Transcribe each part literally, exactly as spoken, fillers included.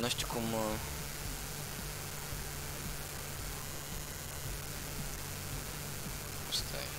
știu cum... Uh... Stai.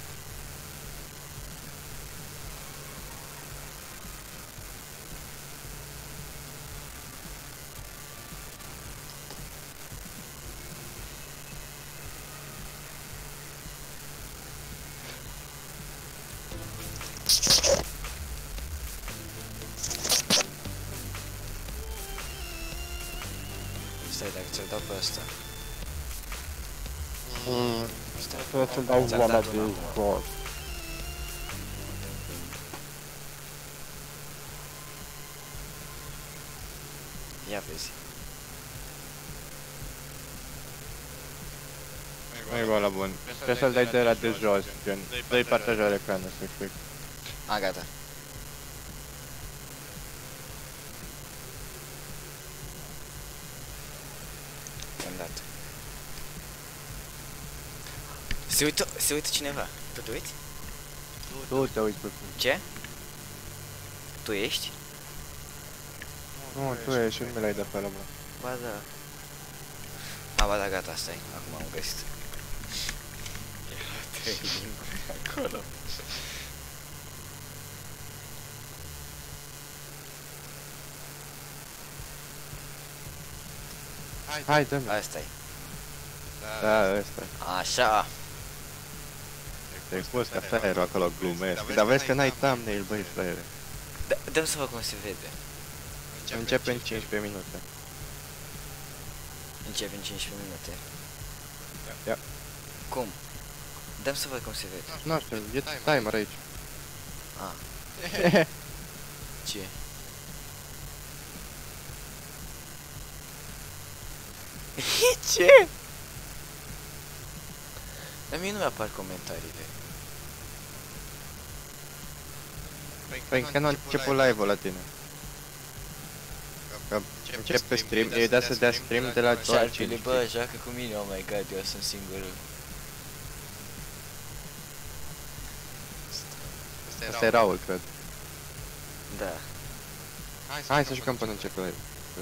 Stai, dacă ți-l dau pe ăsta. Mm. Stai, trebuie să-l dau ți-am oamea dat de una acum. jos. Ia vezi. Nu e la bun. Trebuie să-l dai de la de jos, gen. Dă-i partajarea ecranului, să explic. A, gata. Te-am dat. Se uită, se uită cineva. Tu te uiți? Tu te uiți pe cum. Ce? Tu ești? Nu, tu ești, nu mi l-ai dat pe ăla, bă. Ba da. A, ba da, gata, stai. Acum am găsit. Era trei limburi acolo. Hai, dă-mi. Asta e. Da, ăsta e. Așa. Te-ai spus că fraierul acolo glumesc. Dar vezi că n-ai thumbnail, băi, fraiere. Dă-mi să văd cum se vede. Începe în cincisprezece minute. Începe în cincisprezece minute. Ia. Cum? Dă-mi să văd cum se vede. Nu știu, e timer aici. A. Ce? Ce? Dar mie nu mi-apar comentariile. Păi că nu a început live-ul la tine. Că începe stream, e dat să dea stream de la doar Șarpele, cinci. bă, joacă cu mine, oh my god, eu sunt singurul. Asta e Raul, cred. Da. Hai să jucăm până începe live.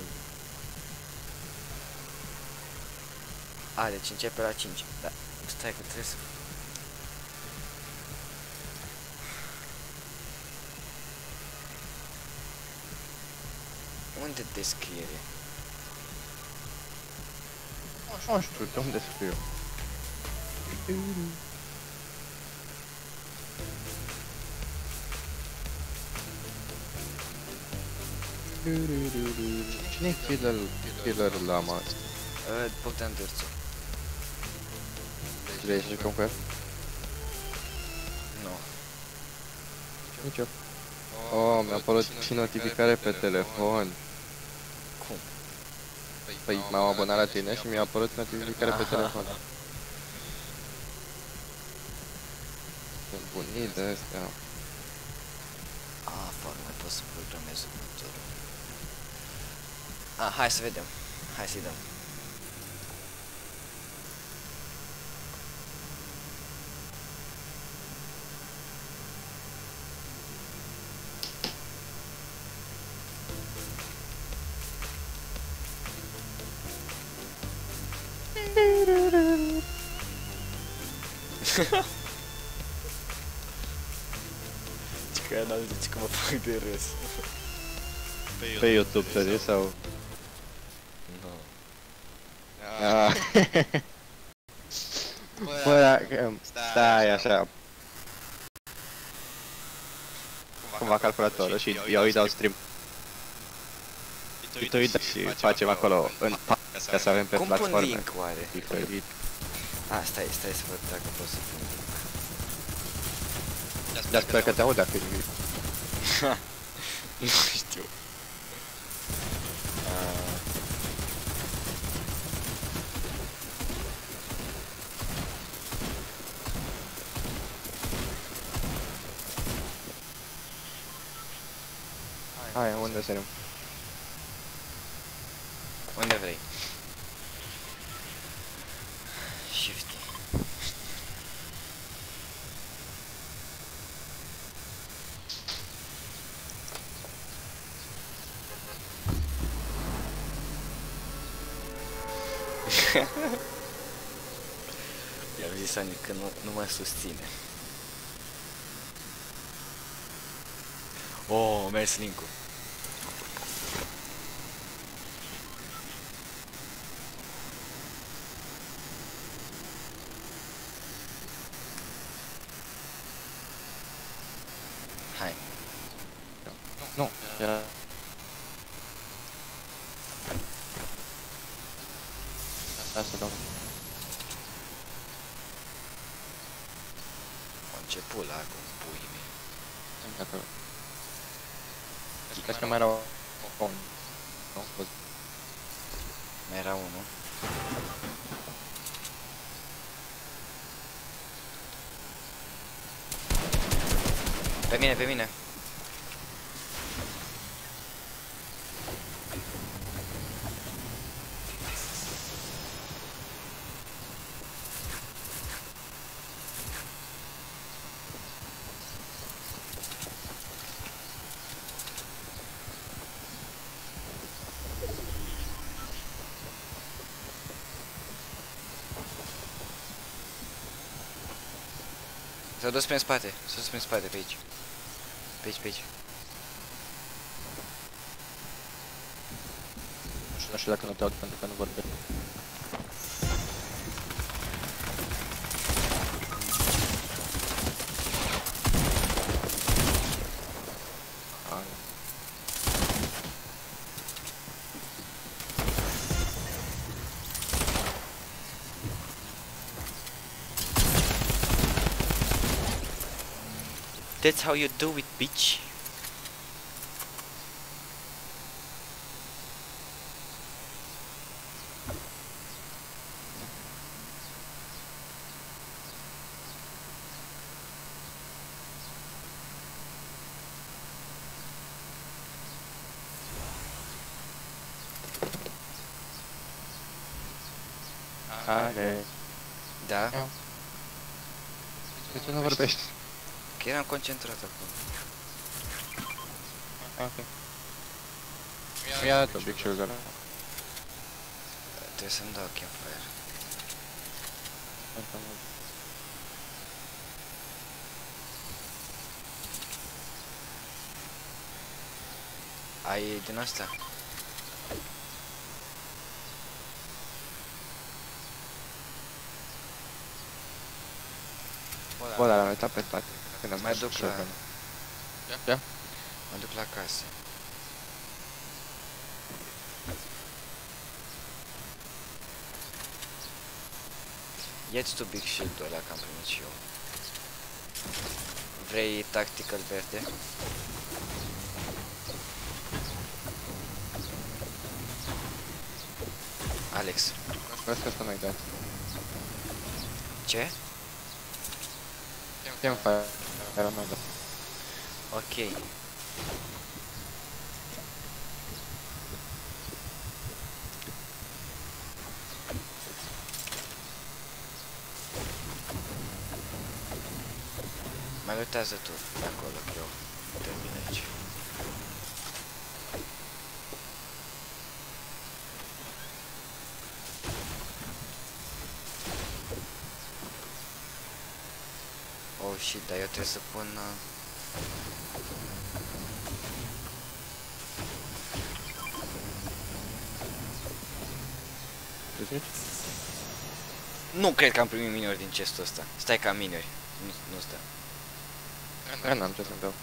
A, deci începe la cinci. Da. Stai că trebuie să... Unde descriere? Nu știu, de unde scriu? Cine-i killer, killer lama asta? Uh, Bogdan Dârțu. Vrei să jucăm cu el? Nu. Nici eu. Oh, mi-a apărut și notificare pe telefon. Cum? Păi m-am abonat la tine și mi-a apărut notificare pe telefon. Sunt bunii de astea. Ah, fuck, mai pot să programez următorul. Ah, hai să vedem. Hai să-i dăm. Ce că n-am zis că mă fac de râs. Pe YouTube să zici sau? Nu. Ah. Bă, dacă... Stai așa. Cumva calculatorul și eu îi dau stream. Și tu îi dai și facem acolo în pa ca să avem pe Cum pun platforme. link oare? Diferit. Ah, stai, stai să văd dacă pot să pun link. Dar sper că te aud dacă e. Nu știu. Uh... Hai, unde sărim? Unde vrei? Shift. I-am zis Ani că nu, nu mă susține. Oh, mers link-ul. Hai. Nu, era... Asta dau. A început la acum, puii mei. Acolo. Cred că mai era un... Nu, văd. Mai era unul. Pe mine, pe mine. S-a dus pe spate, s-a dus pe spate, pe aici. Pe aici, pe aici. Nu știu, nu știu dacă nu te aud pentru că nu vorbesc. That's how you do it, bitch. Ale... Da? De ce nu vorbești? Că eram concentrat acum. Ok. Ia tu, Big Sugar. Trebuie să-mi dau campfire. Ai din asta? Bă, dar am uitat pe toate. Când am Mai duc la... Ia? Mă duc la casă. Ia-ți tu Big Shield-ul ăla, că am primit și eu. Vrei tactical verde? Alex. Vezi că asta nu-i dat. Ce? Campfire. Era mai dat. Ok. Mai lutează tu de acolo, că eu termin aici. Oh shit, dar eu trebuie să pun... Uh... Nu cred că am primit miniori din chestul ăsta. Stai ca miniori. Nu, nu stă. Da, n-am ce să-mi dau.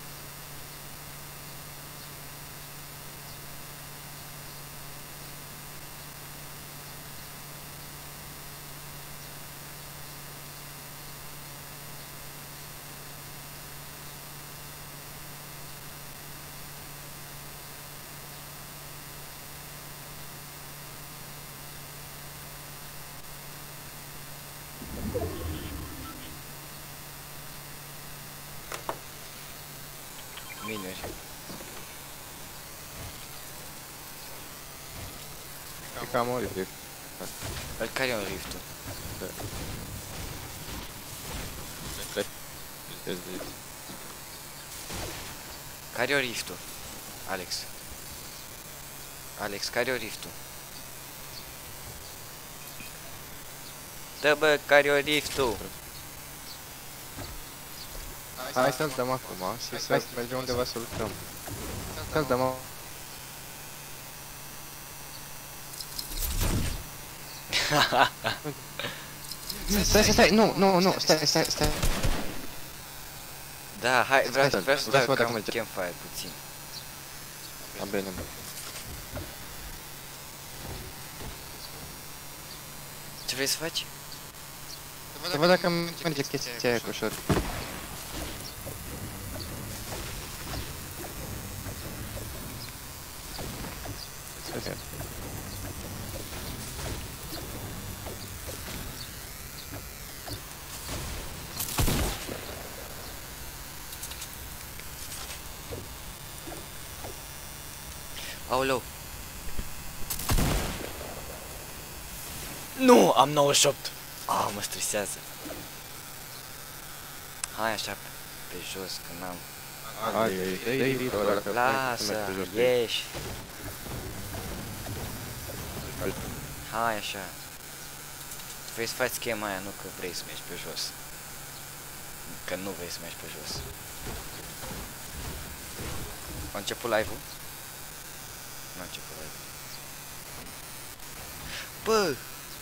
Miniori. E cam o rift. Îl care e un rift-ul? Care e o rift-ul? Alex. Alex, care e o rift-ul? Dă bă, care-o riftul. Hai să-l dăm acum și să mergem undeva să lucrăm. Să-l dăm acum. Stai, stai, stai, nu, nu, nu, stai, stai, stai. Da, hai, vreau, Stai, vreau să vreau să dau văd dacă cam merge. campfire puțin. A, bine, bine. Ce vrei să faci? Să văd dacă merge chestia aia cu ușor. Stai. Aoleu. Nu, am nouăzeci și opt. Ah, mă stresează. Hai așa, pe jos, că n-am... Hai, dă-i ritul ăla, că Lasă, mergi pe jos. ieși. Hai așa. Vrei să faci schema aia, nu că vrei să mergi pe jos. Că nu vrei să mergi pe jos. A început live-ul? Nu a început live-ul. Bă!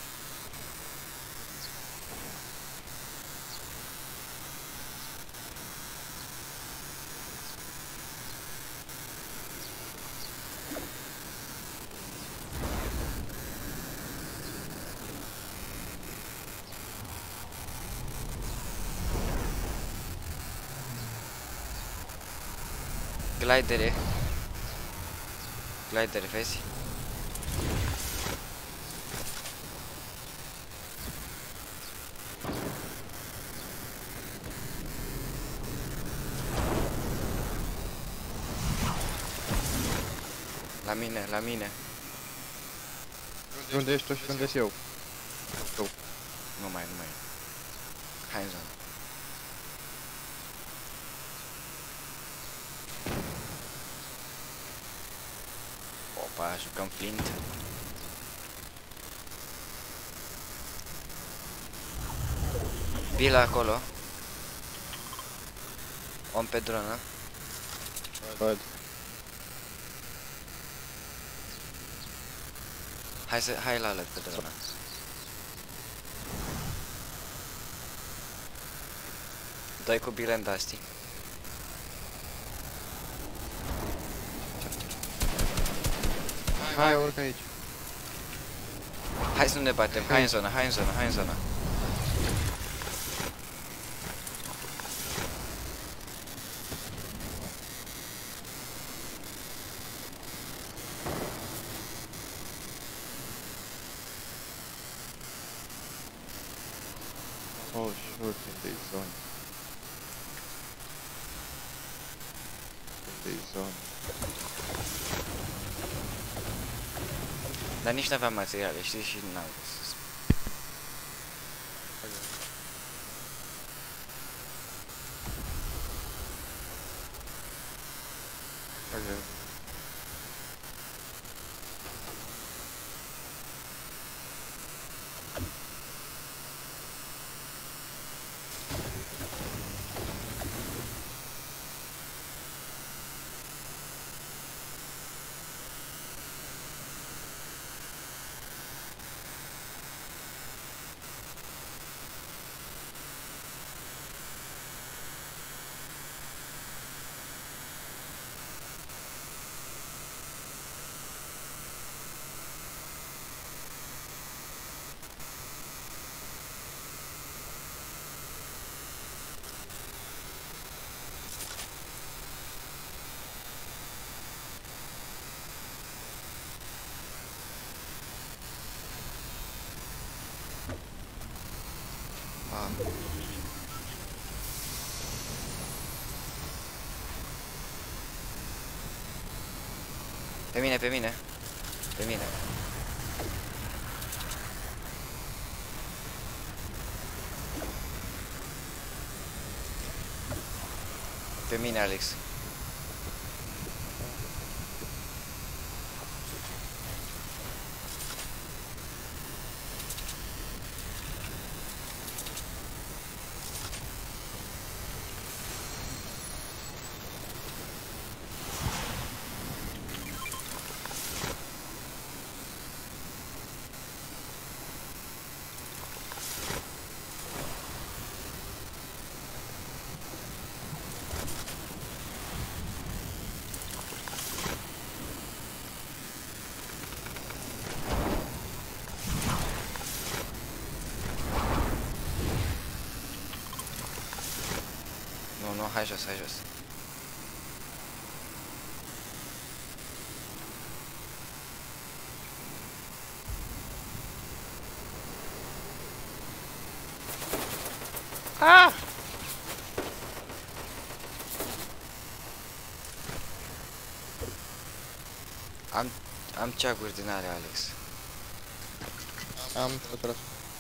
Glidere. Glidere, vezi? La mine, la mine. Unde ești tu și unde sunt eu? Nu mai, nu mai. Hai în zonă. Opa, jucăm Flint. Bila acolo. Om pe dronă. Văd. Hai să, hai la alăt pe dronă. Doi cu Bill and Dusty. Hai, urcă aici. Hai să nu ne batem, hai în zonă, hai în zonă, hai în zonă. Oh, sure, in the zone. In the zone. Dar nici n-aveam materiale, știi, și n-am găsit. Okay. Ah. Pe mine, pe mine. Pe mine. Pe mine, Alex. hai jos, hai jos. Ah! Am, am ceaguri din alea, Alex. Am tras.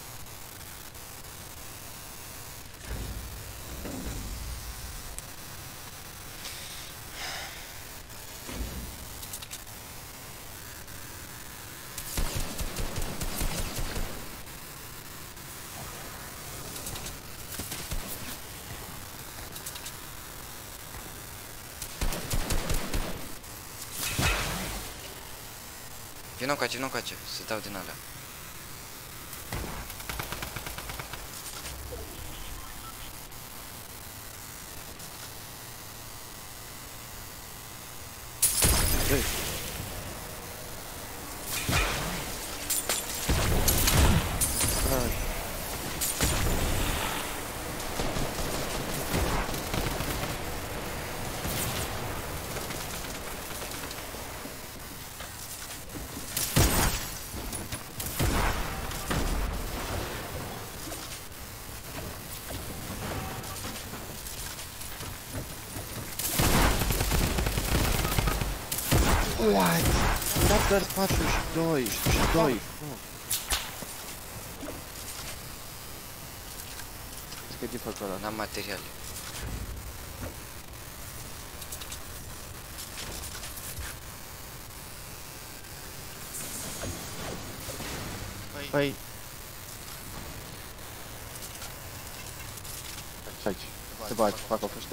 Vino încoace, vino încoace, să dau din alea. Ei. Hai. What? Era doar patruzeci și doi, și doi. Nu. Că e default ăla. N-am materiale. Păi... Ce aici? Se bate, fac o fustă?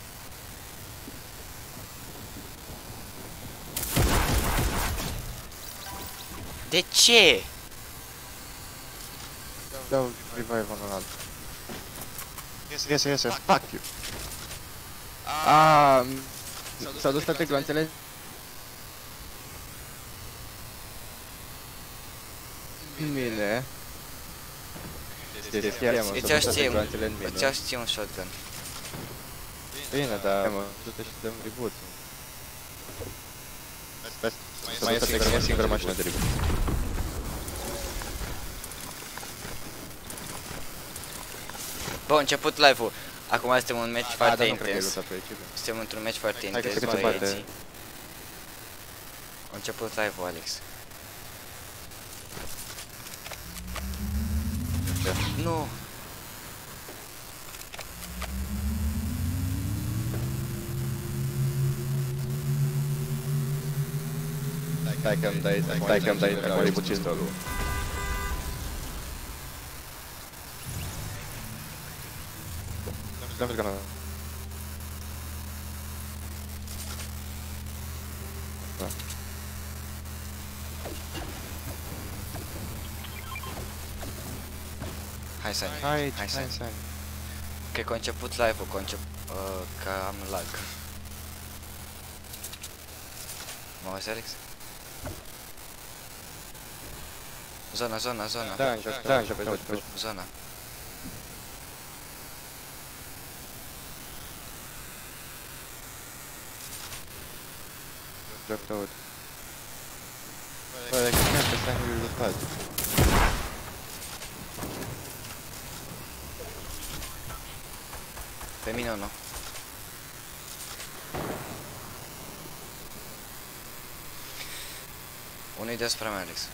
De ce? Dau revive în alt. Iese, iese, fuck you! Aaaa... S-au dus toate gloanțele? Mine... Deci știam, mă, Îți s-au iau dus toate ție gloanțele în un, mine. îți iau ție un shotgun. Bine, dar... Mă, du-te și dăm reboot. Mai e singură, e singură mașină de reboot. Bă, a început live-ul. Acum suntem un match Da, foarte dar nu cred că e intens. lupta pe aici, bine. Suntem într-un match foarte Hai că intens, se câte poate. băieții. A început live-ul, Alex. Nu! Stai că-mi dai, stai că-mi dai, acum reboot pistolul. Dăm că nu. Da. Hai, Sani. Hai, Hai, Sani. hai, Cred că a început live-ul, că a început... Uh, că am lag. Mă auzi, Alex? Zona, zona, zona. Da, începe, da, începe, da, începe. Zona. Joc tot. Bă, dacă chiar pe Sani-ul lupat. Pe mine nu. Unul-i despre mea, Alex.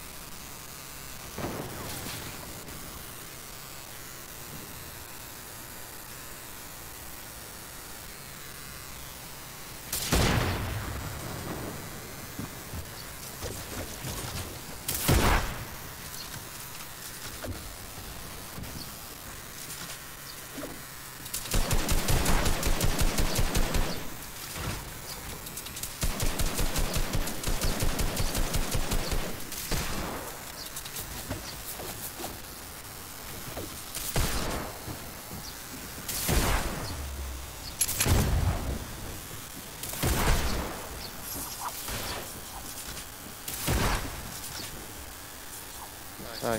Hai.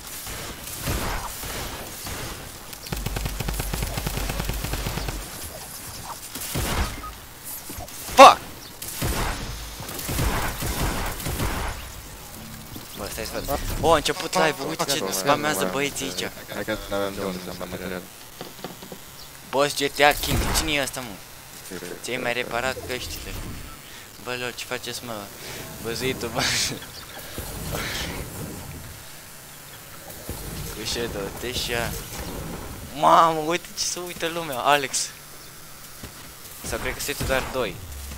stai să văd. O, a început live-ul, uite ce spamează băieții aici. Hai că avem de unde să am material. Boss G T A King, cine e ăsta, mă? Ți-ai mai reparat căștile? Bă, lor, ce faceți, mă? Băzuitul, bă. Cu Shadow, Teșa. Mamă, uite ce se uită lumea, Alex. Sau cred că se uită doar doi.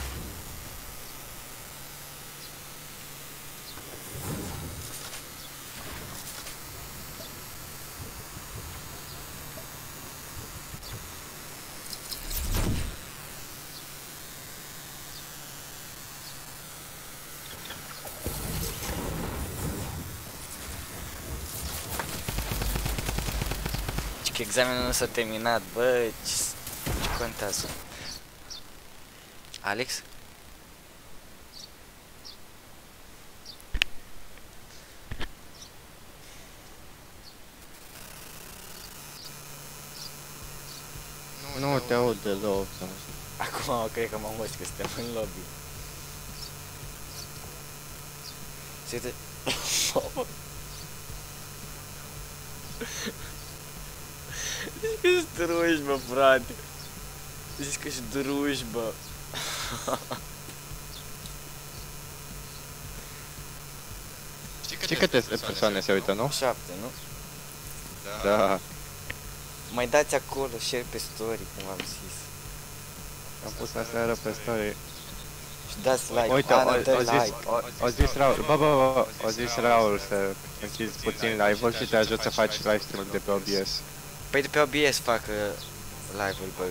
Că examenul nu s-a terminat, bă, ce, ce contează? Alex? Nu te aud deloc. Acum cred că m-am văzut că suntem în lobby. Se uite... Zici că-s druși, bă, frate. Zici că-s druși, bă. Știi câte persoane se uită, nu? Șapte, nu? Da. Mai dați acolo, share pe story, cum am zis. Am pus aseară pe story. Și dați like, Uite, Ana, dă o zis, like. o zis Raul, bă, bă, bă, o zis Raul să închizi puțin live-ul și te ajut să faci live stream de pe O B S. Păi de pe O B S fac uh, live-ul, bă.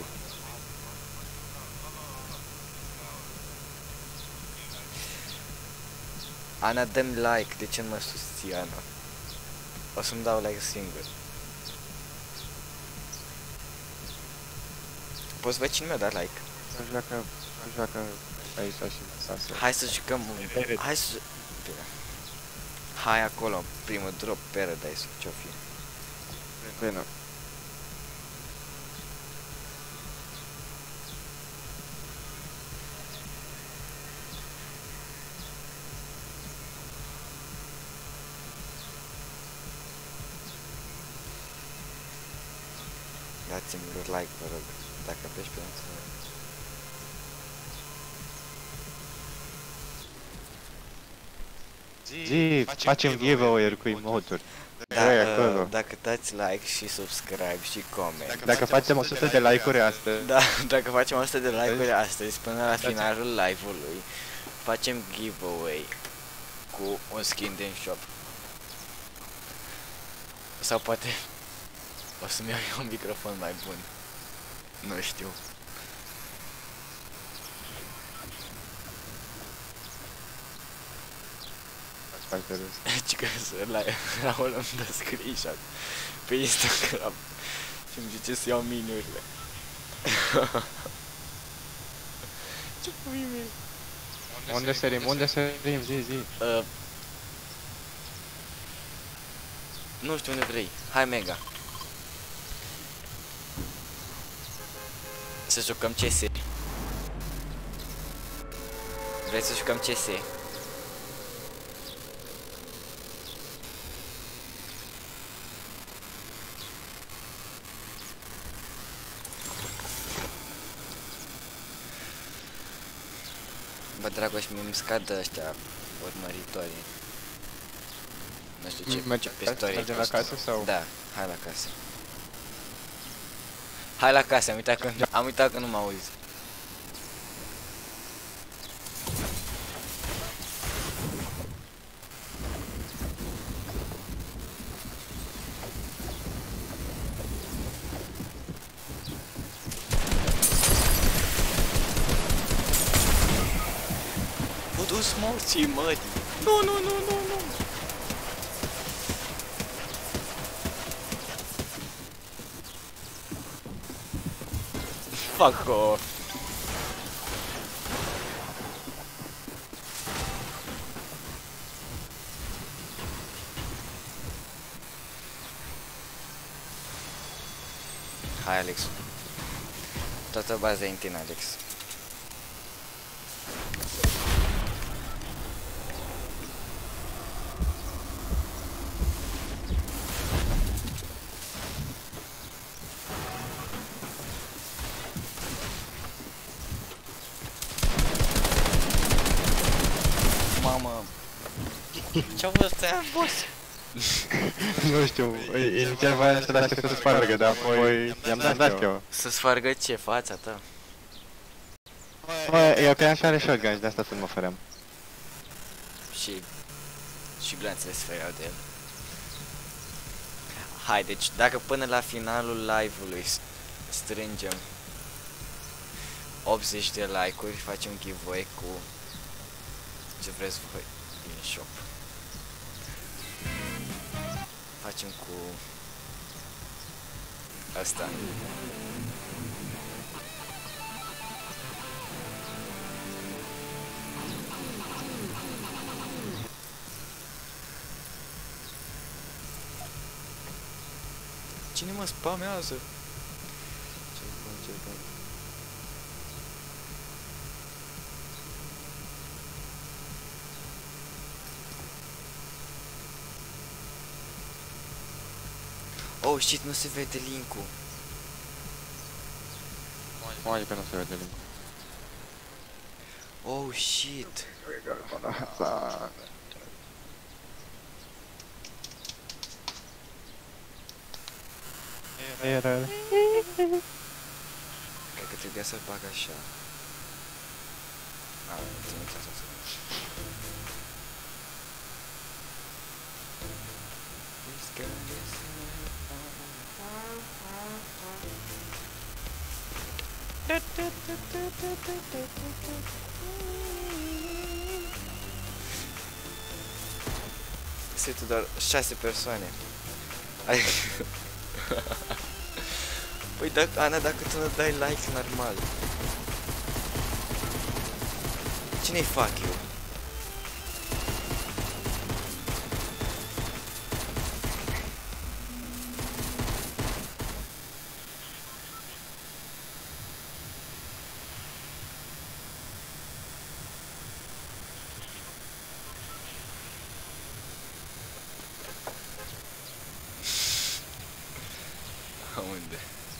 Ana, dă-mi like, de ce nu mă susții, Ana? O să-mi dau like singur. Poți văd cine mi-a dat like? Nu știu dacă, nu știu dacă aici și asta. Hai să jucăm un... Hai să... Hai acolo, primul drop Paradise, ce-o fi. Bine. Dați-mi like, vă rog, dacă pleci pe unul. Zi, facem giveaway-uri cu emoturi. Da, acolo. uh, dacă dați like și subscribe și comment. Dacă facem o sută de like-uri astăzi. Da, dacă facem o sută de like-uri astăzi până la finalul live-ului, facem giveaway cu un skin din shop. Sau poate o să-mi iau eu un microfon mai bun. Nu știu. Ci că la Raul îmi dă screenshot pe Instagram și îmi zice să iau miniurile. Ce pui mie? Unde sărim? Unde sărim? Zi, zi. Uh, nu știu unde vrei. Hai, Mega. Să jucăm C S. Vrei să jucăm C S? Bă, Dragoș, mi-mi scad ăștia urmăritorii. Nu știu ce, Merge, ce pe story. mergem la casă sau? Da, hai la casă. Hai la casă, am uitat că, am uitat că nu mă auzi. Dus morții mătii. Nu, nu, nu, nu, nu. Fuck off. Hai, Alex. Toată baza e în tine, Alex. Ce-au fost aia, boss? Nu știu, inițial voiam să lase să se spargă, dar apoi i-am dat, dat eu. Să sfargă ce? Fața ta? Bă, eu cream că are shotgun și de asta să mă feream. Și... și glanțele se fereau de el. Hai, deci dacă până la finalul live-ului strângem optzeci de like-uri, facem un giveaway cu ce vreți voi din shop. Facem cu asta. Cine mă spamează? Ce bun, ce bun. Oh shit, nu se vede link-ul. Mai că nu se vede link. Oh shit. Era. Cred că trebuia să-l bag așa. A, țin uita să sunt doar șase persoane. Ai... Păi dacă, Ana, dacă tu nu dai like normal. Cine-i fuck you? Unde?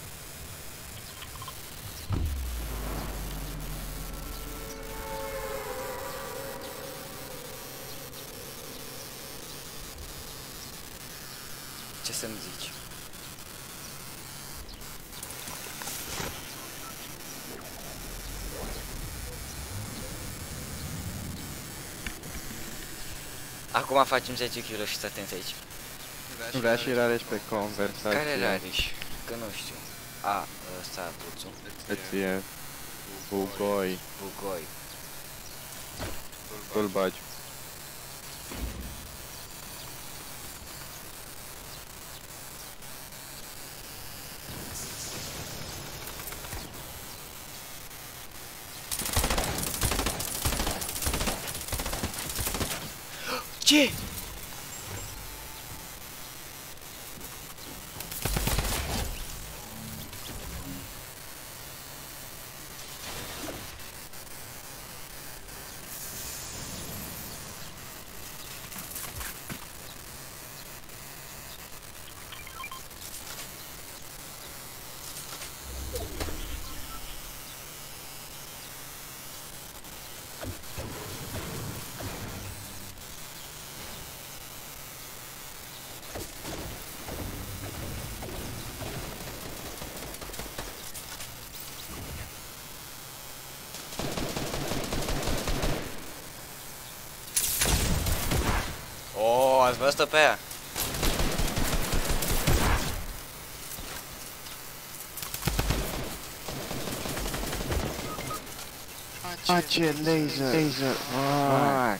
Ce să-mi zici? Acum facem zece kill-uri și atenți aici. Vrea și Rareș pe conversație. Care Rareș? Că nu știu. A, ăsta puțul. Îți e Bugoi. Bugoi. Tu-l bagi. Ce? Oh, ați văzut-o pe ea? Face laser, laser, fuck.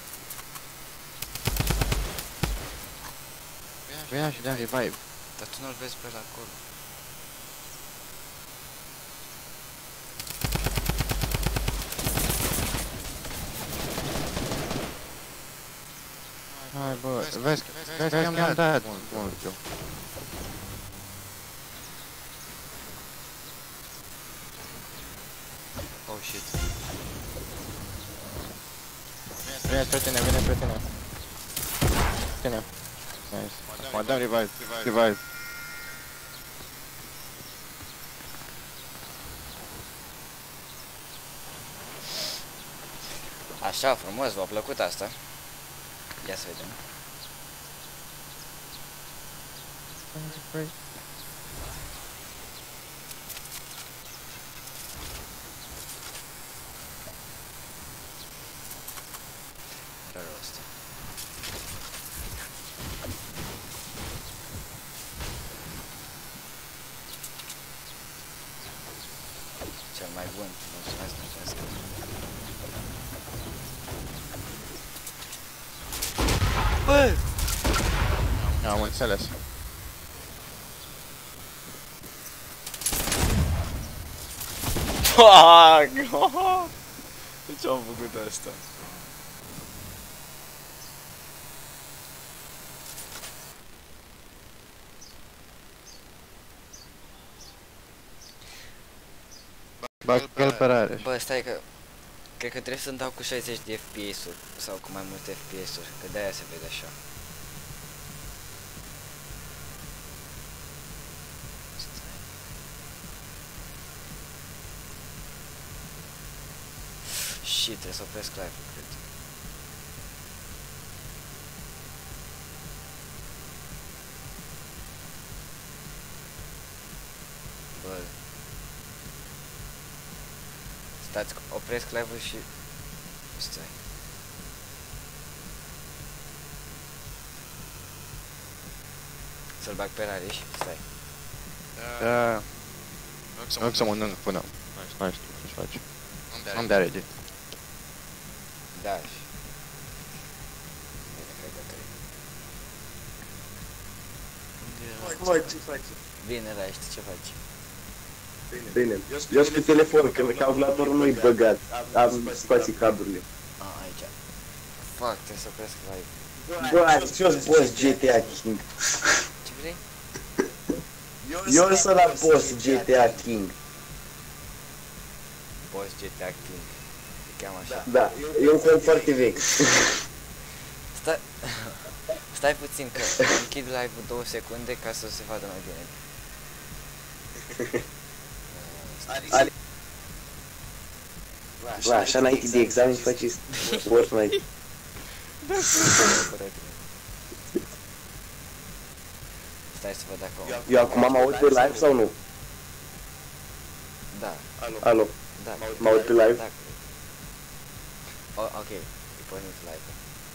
Vrea și dea revive. Dar tu nu-l vezi pe la acolo. Hai bă, vezi, vezi că mi-am dat mult eu. Oh shit. Vine pe tine, vine pe tine. Tine. Nice. Mă dăm revive, revive. Așa, frumos, v-a plăcut asta? Ia să vedem. Are rost. Cel mai bun, mulțumesc, mulțumesc. Bă! Am înțeles. Fuck! De ce am făcut asta? Bagă-l pe rare. Bă, stai că... Cred că trebuie să-mi dau cu șaizeci de F P S-uri sau cu mai multe F P S-uri, că de-aia se vede așa. Și trebuie să opresc live-ul, cred. Bă. Stați, opresc live-ul și... Stai. Să-l bag pe Rariș, stai. Da. Nu să mănânc până. Mai știu ce-și face. Am de ready. Da, și... Bine, cred că trebuie. Vai, ce faci? Bine, Rariș, ce faci? Bine. Eu sunt pe telefon, că calculatorul nu-i băgat. Am spații cablurile. A, aici. Fuck, trebuie să opresc live. Bă, ce-o boss G T A King? Ce vrei? Eu sunt la boss G T A King. Boss G T A King. Se cheamă așa. Da, e un cont foarte vechi. Stai... Stai puțin că închid live-ul două secunde ca să se vadă mai bine. Ale... Bă, așa înainte de examen faceți Fortnite. Stai să văd acum. Eu acum mă aud pe live sau nu? Da, Alo, da. mă aud pe live? Da. O, ok, e pornit live.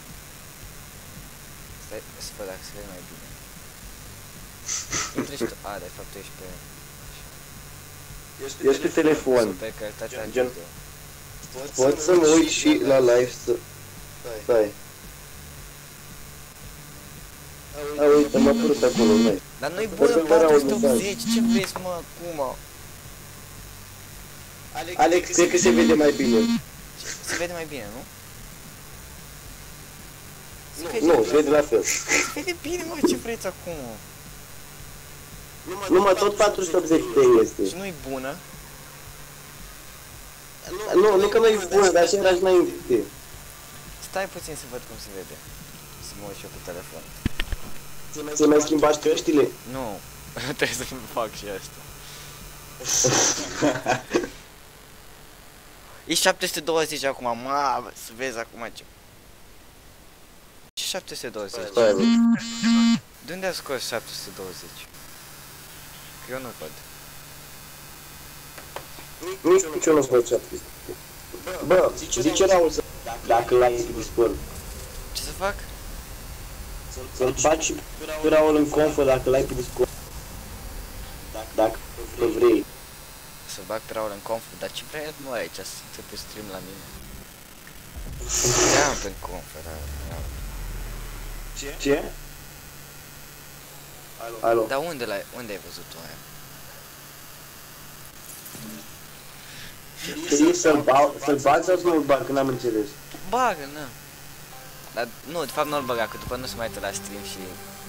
Stai să văd dacă se vede mai bine. Intri și tu... A, de fapt ești pe... Eu sunt pe telefon. Super calitatea Gen- video. Pot să mă uit și la live să... Stai. A, uite, m-a apărut acolo, noi. Dar nu-i Poți bună să-mi dau un patru sute optzeci, ce vrei mă, acum? Alex, cred că se vede mai bine. Se vede mai bine, nu? Se Nu, se vede la fel. Se vede bine, mă, ce vreți acum? Numai tot patru sute optzeci P este. Și nu-i bună? Nu, nu că nu e bună, dar așa era și înainte. Stai puțin să văd cum se vede. Să mă uit și eu cu telefon. Ți-ai mai schimbat căștile? Nu, trebuie să fac și asta. E șapte sute douăzeci acum, mamă, să vezi acum ce... Ce șapte sute douăzeci? Stai, bă. De unde a scos șapte sute douăzeci? Că eu nu văd. Nici eu nu văd șapte. Bă, zice Raul să... Dacă l-ai pe Discord. Ce să fac? Să-l faci pe Raul în confă dacă l-ai pe Discord. Dacă vrei. Să bag pe Raul în conf, dar ce vrea el mă aici să intre pe stream la mine? Ia-mi pe conf, Raul. Ce? Alo. Dar unde l-ai, unde ai văzut tu aia? Trebuie să-l să bag sau să nu-l bag, că n-am înțeles. Bagă, na. Dar nu, de fapt nu-l băga, că după nu se mai uită la stream și...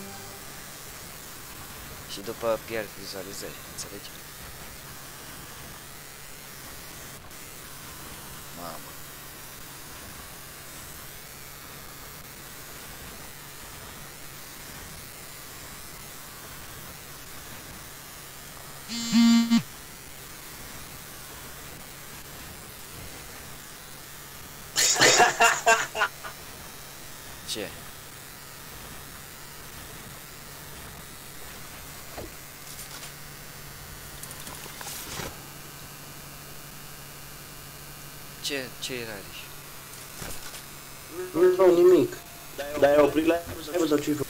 Și după pierd vizualizări, înțelegi? Mamă. Ce? Ce, ce era aici? Nu, nimic. Dar ai oprit live-ul sau ce-ai făcut?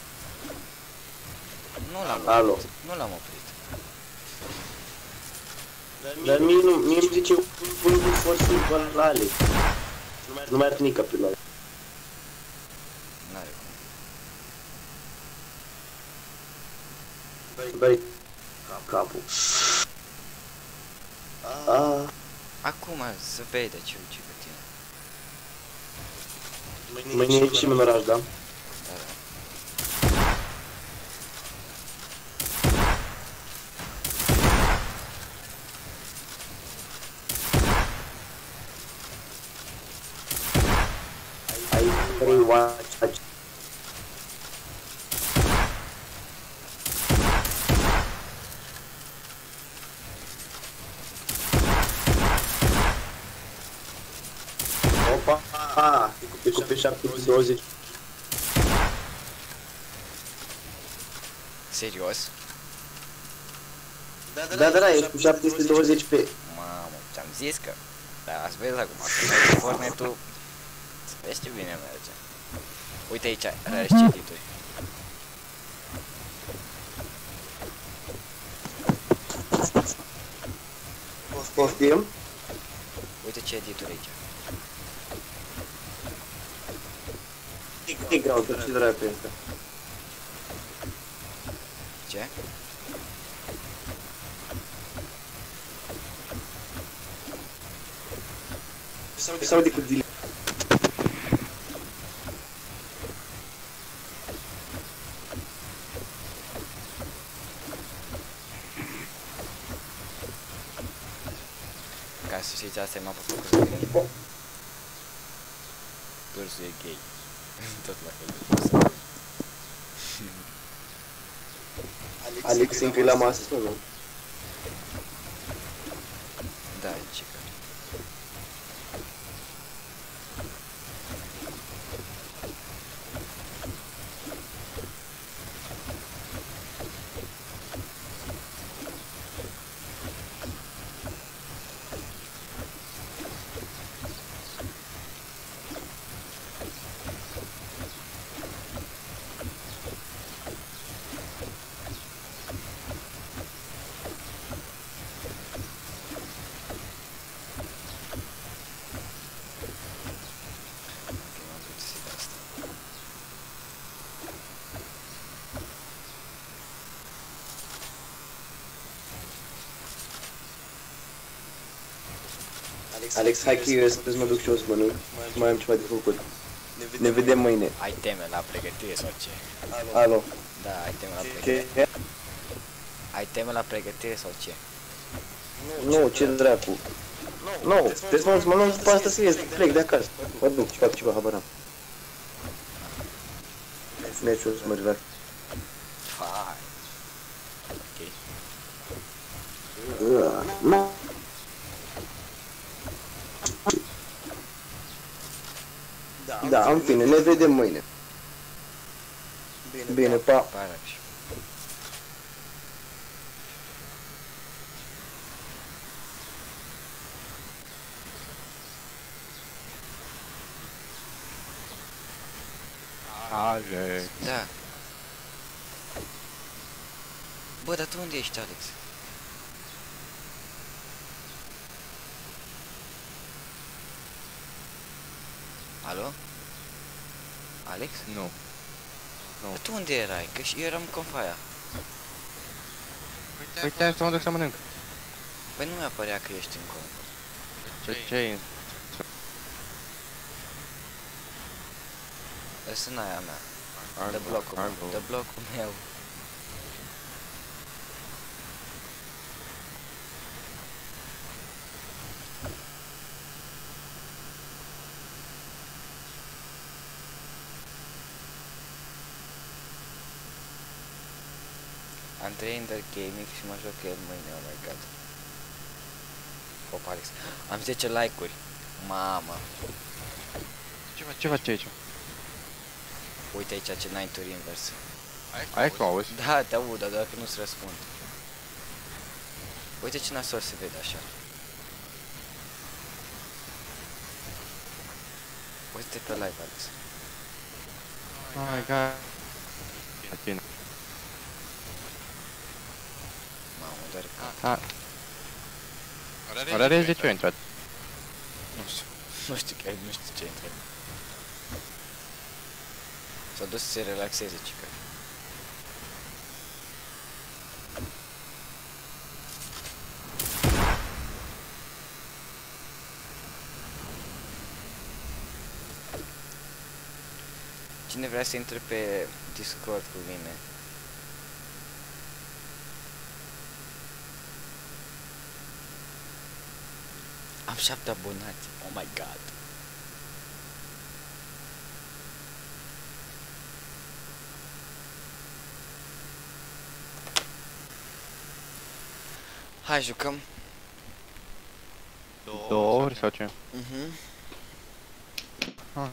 Nu l-am Alo. oprit. Nu l-am oprit. Dar mie nu, mie îmi zice un for simplu la Alex. Nu mai arată nici capul la N-are cum. Băi, capul. Ah. Acum să vede ce uite pe tine. Mâine e și în oraș, da? Da, da. Ai trei watch. Opa! Ah, e cu pe șapte douăzeci. Serios? Da, da, da, e cu șapte sute douăzeci pe... Mamă, ți-am zis că... Dar ați văzut acum, că merge Fortnite-ul... Să vezi ce bine merge. Uite aici, are și edituri. Poftim? Uite ce edituri aici. E grau, tot ce dracu e asta. Ce? Se aude cu delay. Ca să știți, asta e mapa făcută de mine. Ursul e gay. Tot la fel de ursul. Alex încă e la masă, nu? Da, e cică. Alex, hai că eu să mă duc și eu să mănânc. Mai am ceva de făcut. Ne vedem mâine. Ai teme la pregătire sau ce? Alo. Da, ai teme la pregătire. Ce? Ai teme la pregătire sau ce? Nu, ce dracu. Nu, trebuie să mă mănânc după asta să ies, plec de acasă. Mă duc și fac ceva, habar am. Mergi eu să mă relax. Hai. Ok. Nu. Da, în fine, ne vedem mâine. Bine, pa. Parax. Alex. Da. Bă, dar tu unde ești, Alex? Alo? Alex? Nu. Bă, tu unde erai? Că și eu eram cu foaia. Uite, hai să mă duc să mănânc. Păi nu mi-apărea că ești în conf. Ce ce Ăsta n aia mea. De Argo, blocul meu. Argo. De blocul meu. Andrei Ender Gaming și mă joc el mâine, oh my god. Hop, Alex. Am zece like-uri. Mamă. Ce faci, ce faci aici? Uite aici ce night-uri invers. Ai că auzi? Da, te aud, dar dacă nu-ți răspund. Uite ce nasol se vede așa. este pe live, Alex. Oh my god. Bine. Mamă, doar că... Ah. Orare de ce a intrat? Nu știu. Nu știu chiar, nu știu ce a intrat. S-a dus să se relaxeze, cică. Cine vrea să intre pe Discord cu mine? Am șapte abonați. Oh my god. Hai, jucăm. Două ori sau ce? Mhm. Ah.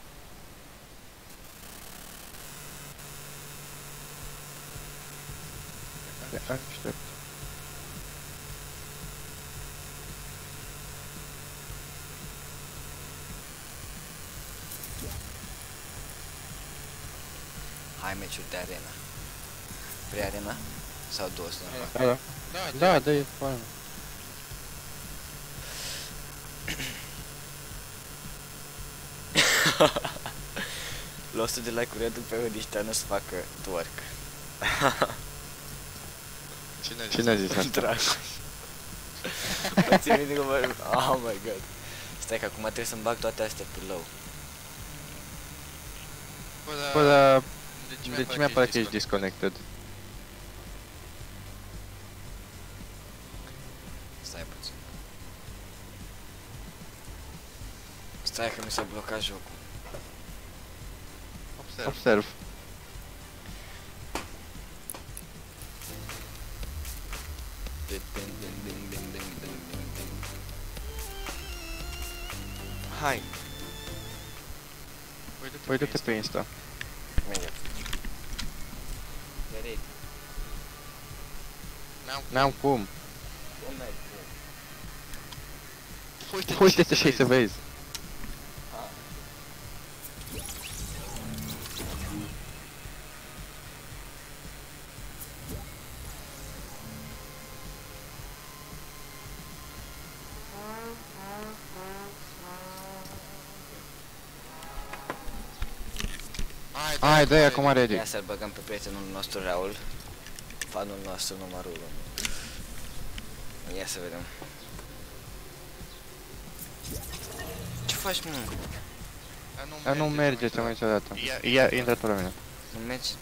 Aștept. Hai, meciuri de arena. Vrei arena? Sau două să ne fac? Da, da. Da, da, e fain. La o sută de like-uri aduc pe ăștia nu să facă twerk. Cine, Cine a zis asta? Dragoș. Mă țin minte că mă... Oh my god. Stai că acum trebuie să-mi bag toate astea pe low. Bă, dar... De ce mi-a pare că ești disconnected? Stai puțin. Stai că mi s-a blocat jocul. Observ. Observ. Hai. Păi du-te pe Insta. Imediat. Verit. N-am cum. Cum n-ai cum? Uite-te și să vezi. Hai, dă-i acum ready. Ia să-l băgăm pe prietenul nostru Raul. Fanul nostru numărul unu. Ia să vedem. Ce faci, mă? Dar nu merge, ți-am mai niciodată. Ia, intră tu la mine. Nu mergi?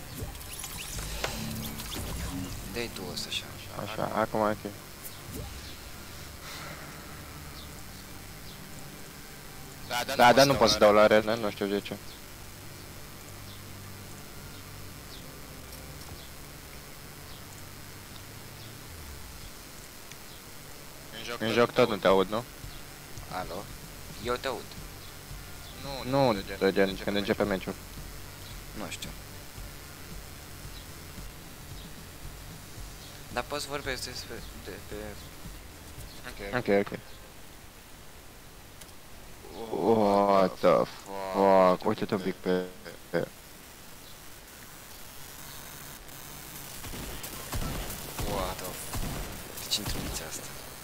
Dă-i tu ăsta așa. Așa, acum e ok. Da, dar nu pot să dau la arenă, nu știu de ce. În joc tot nu te aud, nu? Alo? Eu te aud. Nu, de gen, când începe meciul. Nu știu. Dar poți vorbești despre... de pe... Ok, ok. What the fuck, uite-te un pic pe... pe... What the fuck. Deci intruniția asta.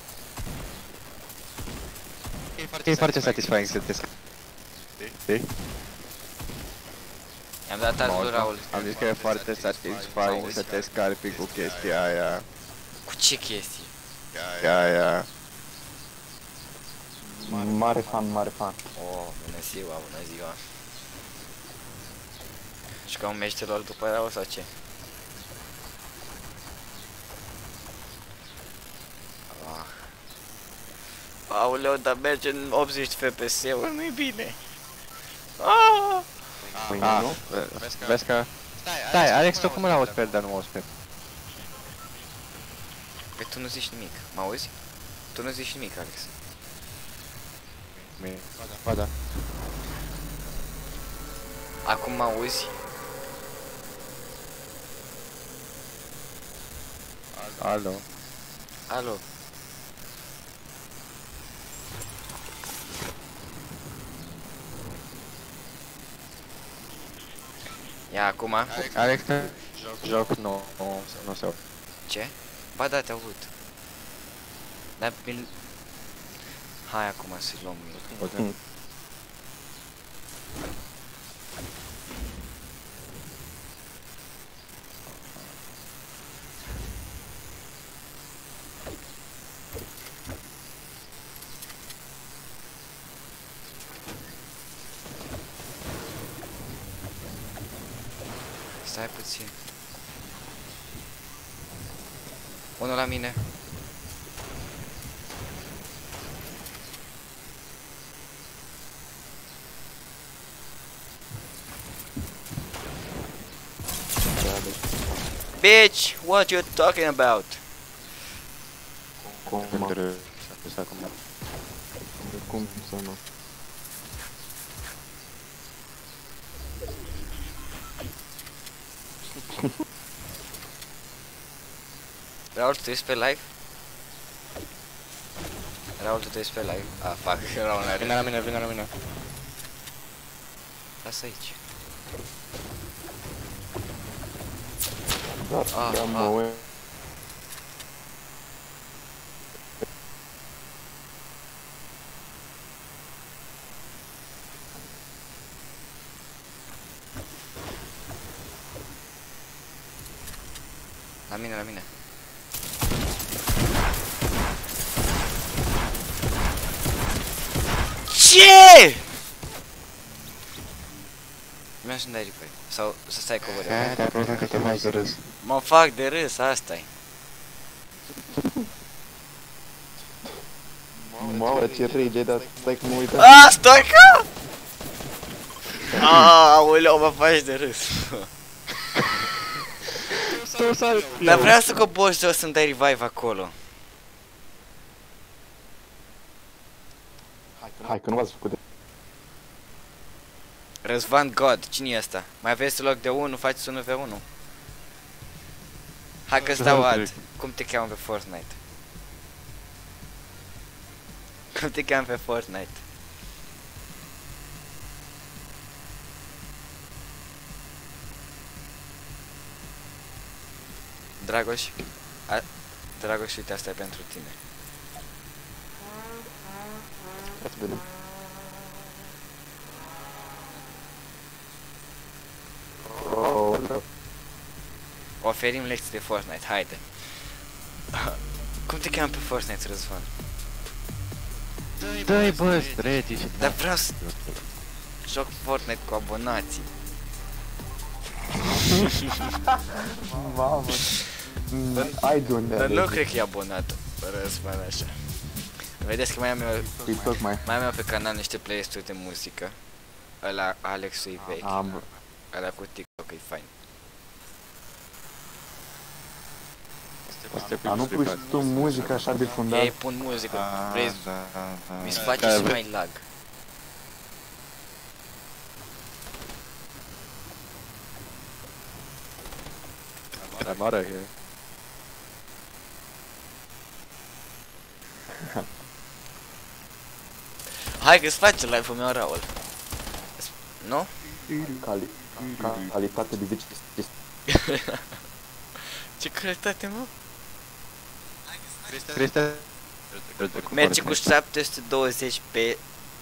E foarte satisfying să te scapi. Știi? I-am dat alt lui Raul. Am zis că e foarte satisfying să te scarpi cu chestia aia. Cu ce chestii? Aia. Mare fan, mare fan. Oh, bună ziua, bună ziua. Jucăm un meci de LOL după Raul sau ce? Ah. Aoleu, dar merge în optzeci F P S-uri, nu-i bine. Ah! Păi Ah, nu? vezi că... Stai, Alex, tu cum îl auzi pe el, dar nu mă auzi pe el? Păi tu nu zici nimic, mă auzi? Tu nu zici nimic, Alex. Bine, ba da. Acum mă auzi? Alo. Alo? Ia acum. Alex, joc nu, nu, nu se aude. Ce? Ba da, te aud. Dar bine... Hai acum să-i luăm. Putem. Stai puțin. Unul la mine. Bitch, what you talking about? Cum, Pentru... acum. cum să nu? Raul, tu ești pe live? Raul, tu ești pe live? Ah, fuck, Raul n-are. Vine la mine, vine la mine. Lasă aici. Da, Ah, da, ah. mă uit. La mine, la mine. Ce? Mi-aș să-mi dai replay. Sau să stai cu vorba. Hai, dar problema că te mai de râs. Mă fac de râs, asta-i. Mamă, ce rage ai dat, stai că mă uitam. A, stai că! Aoleu, mă faci de râs. Dar vreau să cobor jos să-mi dai revive acolo. Hai că nu v-ați făcut de... Răzvan God, cine e ăsta? Mai aveți loc de unu, faceți unu v unu. Hai că-ți dau alt. Cum te cheamă pe Fortnite? Cum te cheamă pe Fortnite? Dragoș? A... Dragoș, uite, asta e pentru tine. Ia să vedem. Oh, da. Oferim lecții de Fortnite, haide. Cum te cheamă pe Fortnite, Răzvan? Dă-i bă, streti și... Dar vreau să joc Fortnite cu abonații. Mamă. Ai de unde Dar nu alegi. cred că e abonat Răzvan așa. Vedeți că mai am eu, Păi tocmai. mai am eu pe canal niște playlist-uri de muzică. Ăla Alexul e vechi. Am... Ăla cu TikTok e fain. A, nu pui și tu muzică așa de fundat? Ei pun muzică, vrei, mi se face Care și vrei? mai lag. Dar mare că... Hai că-ți face live-ul meu, Raul. Nu? Cali... Ca... Calitate de zece. Ce calitate, mă? Cristian... Merge cu șapte sute douăzeci pe...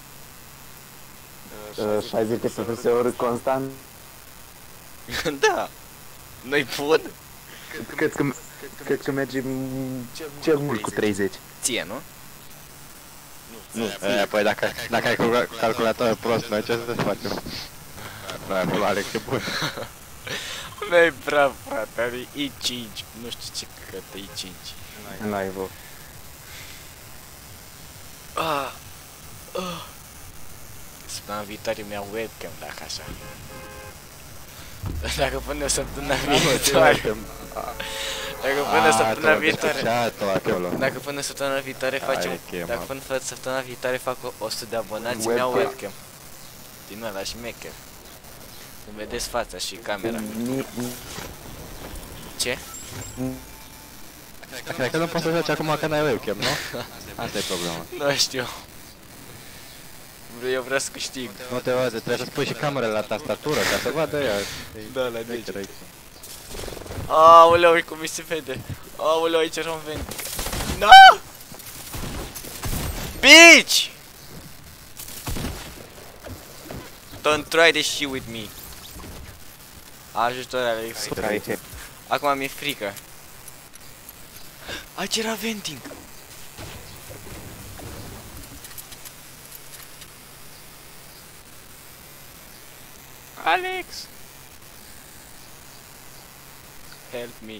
șaizeci de F P S-uri constant. Da! Nu-i bun? Cred că... Cred că merge cel mult cu treizeci. Ție, nu? Nu, e, păi dacă, dacă ai calcula- calculator prost, noi ce să facem? Noi acolo Alex e bun. Nu-i prea, frate, are i cinci. Nu știu ce cătă i cinci. N-ai vă. Ah, ah. Săptămâna viitoare mi iau webcam, dacă așa. Dacă până săptămâna viitoare... Dacă până săptămâna viitoare... Dacă până săptămâna viitoare facem... Dacă până săptămâna viitoare fac o sută de abonați, mi iau webcam. Din ăla șmecher. Îmi vedeți fața și camera. Ce? Cred că nu poți să faci acum că n-ai webcam, nu? Asta e problema. Nu știu. Eu vreau să câștig. Nu te văd, trebuie să pui și camerele la tastatură ca să vadă ea. Da, la dege. Aoleu, cum mi se vede. Aoleu, aici era un vent. No! Bitch! Don't try this shit with me. Ajutor, Alex. Acum mi-e frică. Aici era venting. Alex! Help me.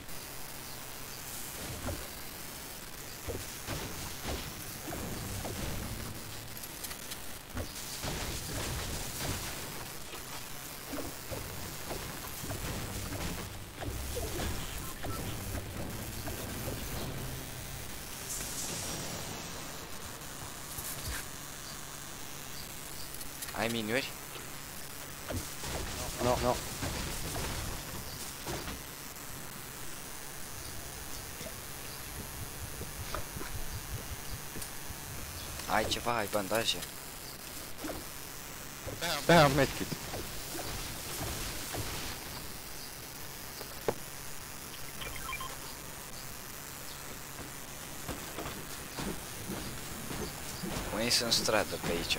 Ai miniuri? Nu, no, nu. No. Ai ceva, ai bandaje. Da, am medkit. Unii sunt în stradă pe aici.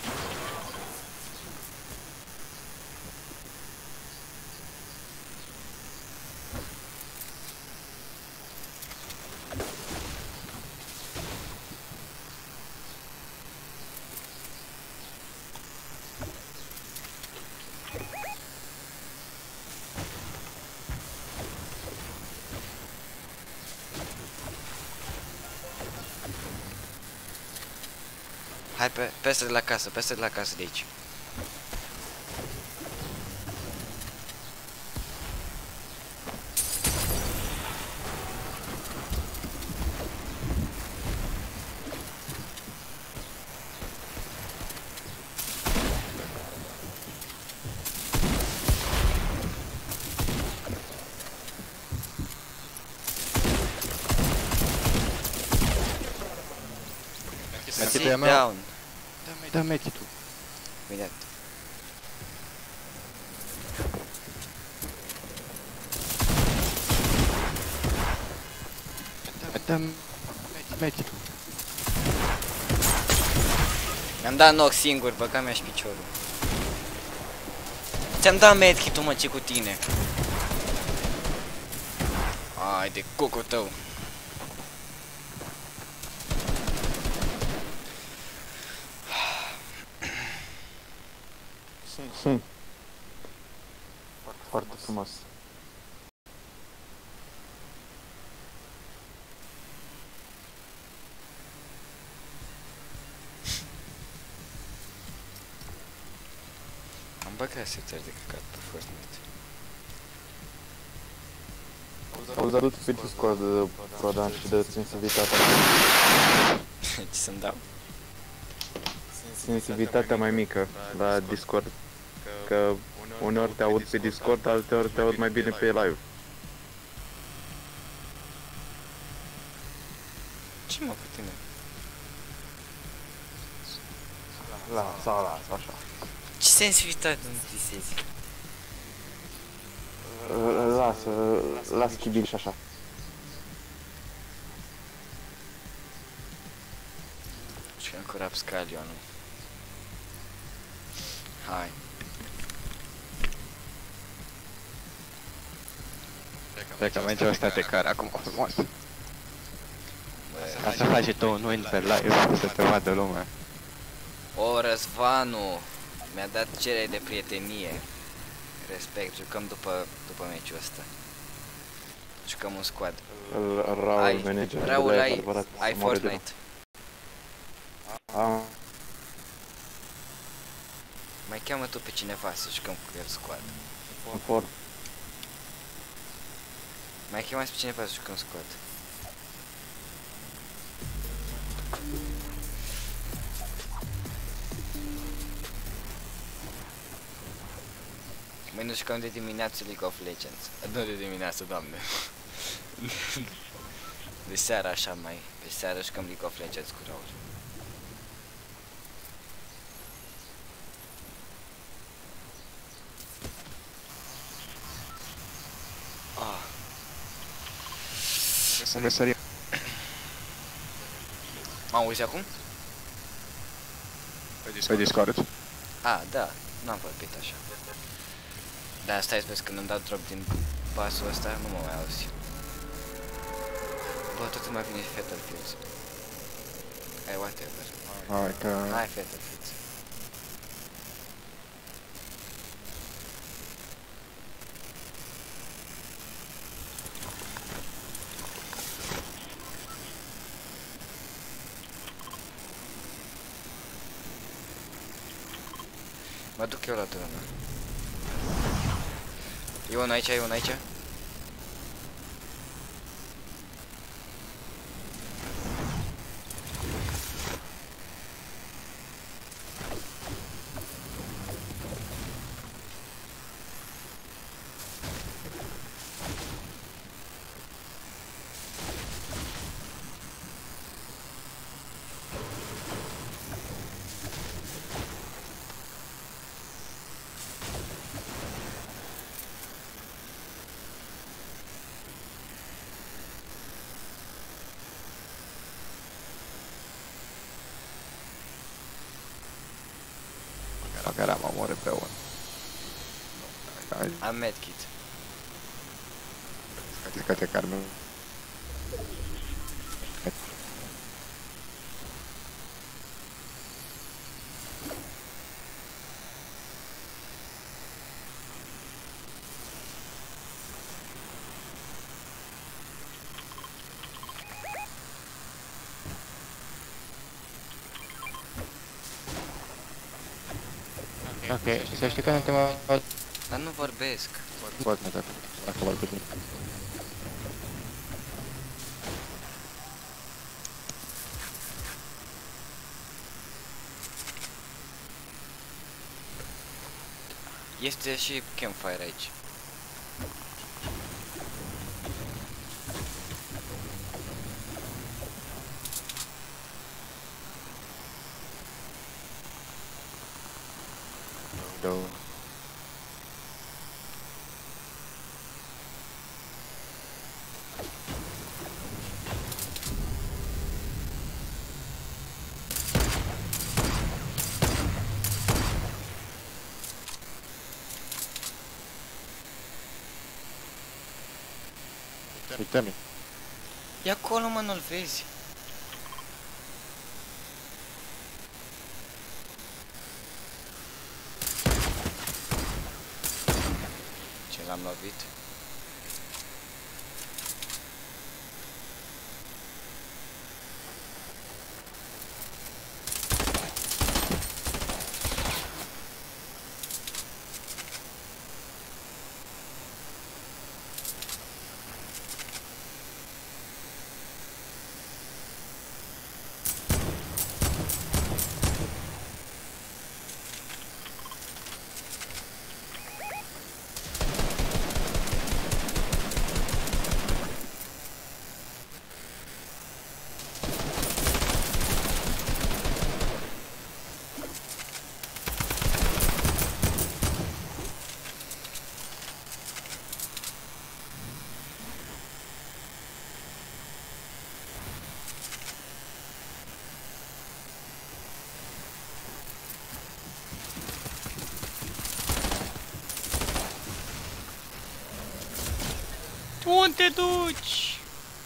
Hai pe, peste de la casă, peste de la casă de aici. Sit down. Da medkitul. Imediat. Da medkitul. Mi-am dat knock singur, băga mi-aș piciorul. Ți-am dat medkit-ul, mă, ce cu tine. Ai de cocul tău. Hmm. Foarte frumos. Am băgat setări de căcat pe Fortnite. Auzi, adu-te pe Discord de Prodan și dă-ți invitația. Ce să-mi dau? Sensibilitatea mai mică la Discord. Că uneori te aud pe Discord, alteori te aud mai bine pe live. Ce mă cu tine? Lasă, lasă, așa. Ce sensibilitate nu visezi? Lasă, lasă chibil și așa. Și că încurap scalionul. Hai. Cred că merge ăsta de care acum frumos. Ca să faci și tu un win pe live, să te vadă lumea. O, Răzvanu mi-a dat cerere de prietenie. Respect, jucăm după, după meciul ăsta. Jucăm un squad. Raul Ai, manager. Raul, ai, ai Fortnite. Am. Mai cheamă tu pe cineva să jucăm cu el squad. For. Mai chemați pe cineva să jucăm squad. Mâine jucăm de dimineață League of Legends. Nu de dimineață, doamne. De seara așa mai. Pe seara jucăm League of Legends cu Raul. Unde sărim? M-am auzit acum? Pe Discord. A, da, n-am vorbit așa. Da, stai să vezi, când îmi dau drop din pasul ăsta, nu mă mai auzi. Bă, totul mai vine și Fatal Fields. Hai, whatever. Hai că... Hai, Fatal Fields. Mă duc eu la dronă. E unul aici, e unul aici. Măcar am omorât pe unul. Am medkit. Scate Carmen. Ok, să știi că nu te mă... Dar nu vorbesc. Pot, nu te... Dacă vorbesc. Este și campfire aici. Două. Uite-mi. E acolo, mă, nu-l vezi? Ce l-am lovit? Tu unde te duci?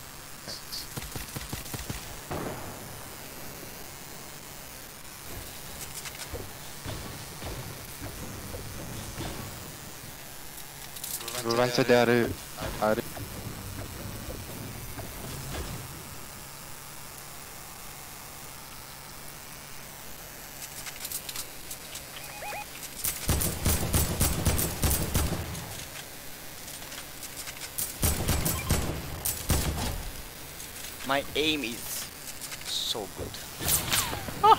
Rulanță de are... are... My aim is so good. Ah!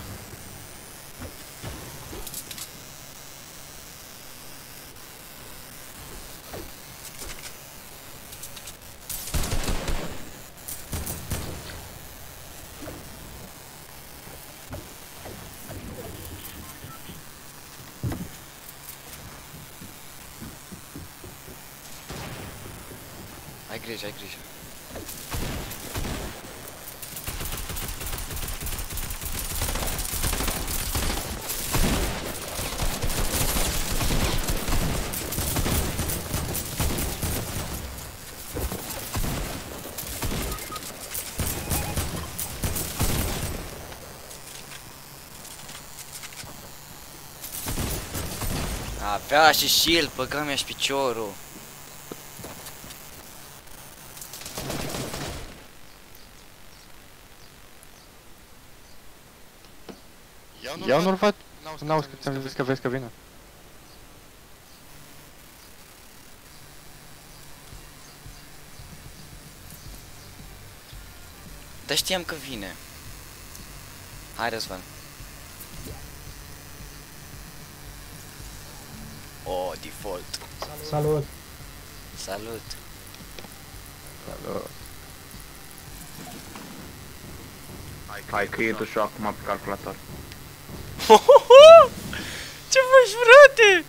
Ai grijă, ai grijă. Avea și shield, băga mi-aș piciorul. Eu nu-l văd. N-auzi că ți-am zis că vezi că vine. Dar știam că vine. Hai, Răzvan. Oh, default. Salut! Salut. Salut. Hai că e tu și acum pe calculator. Ce faci, frate?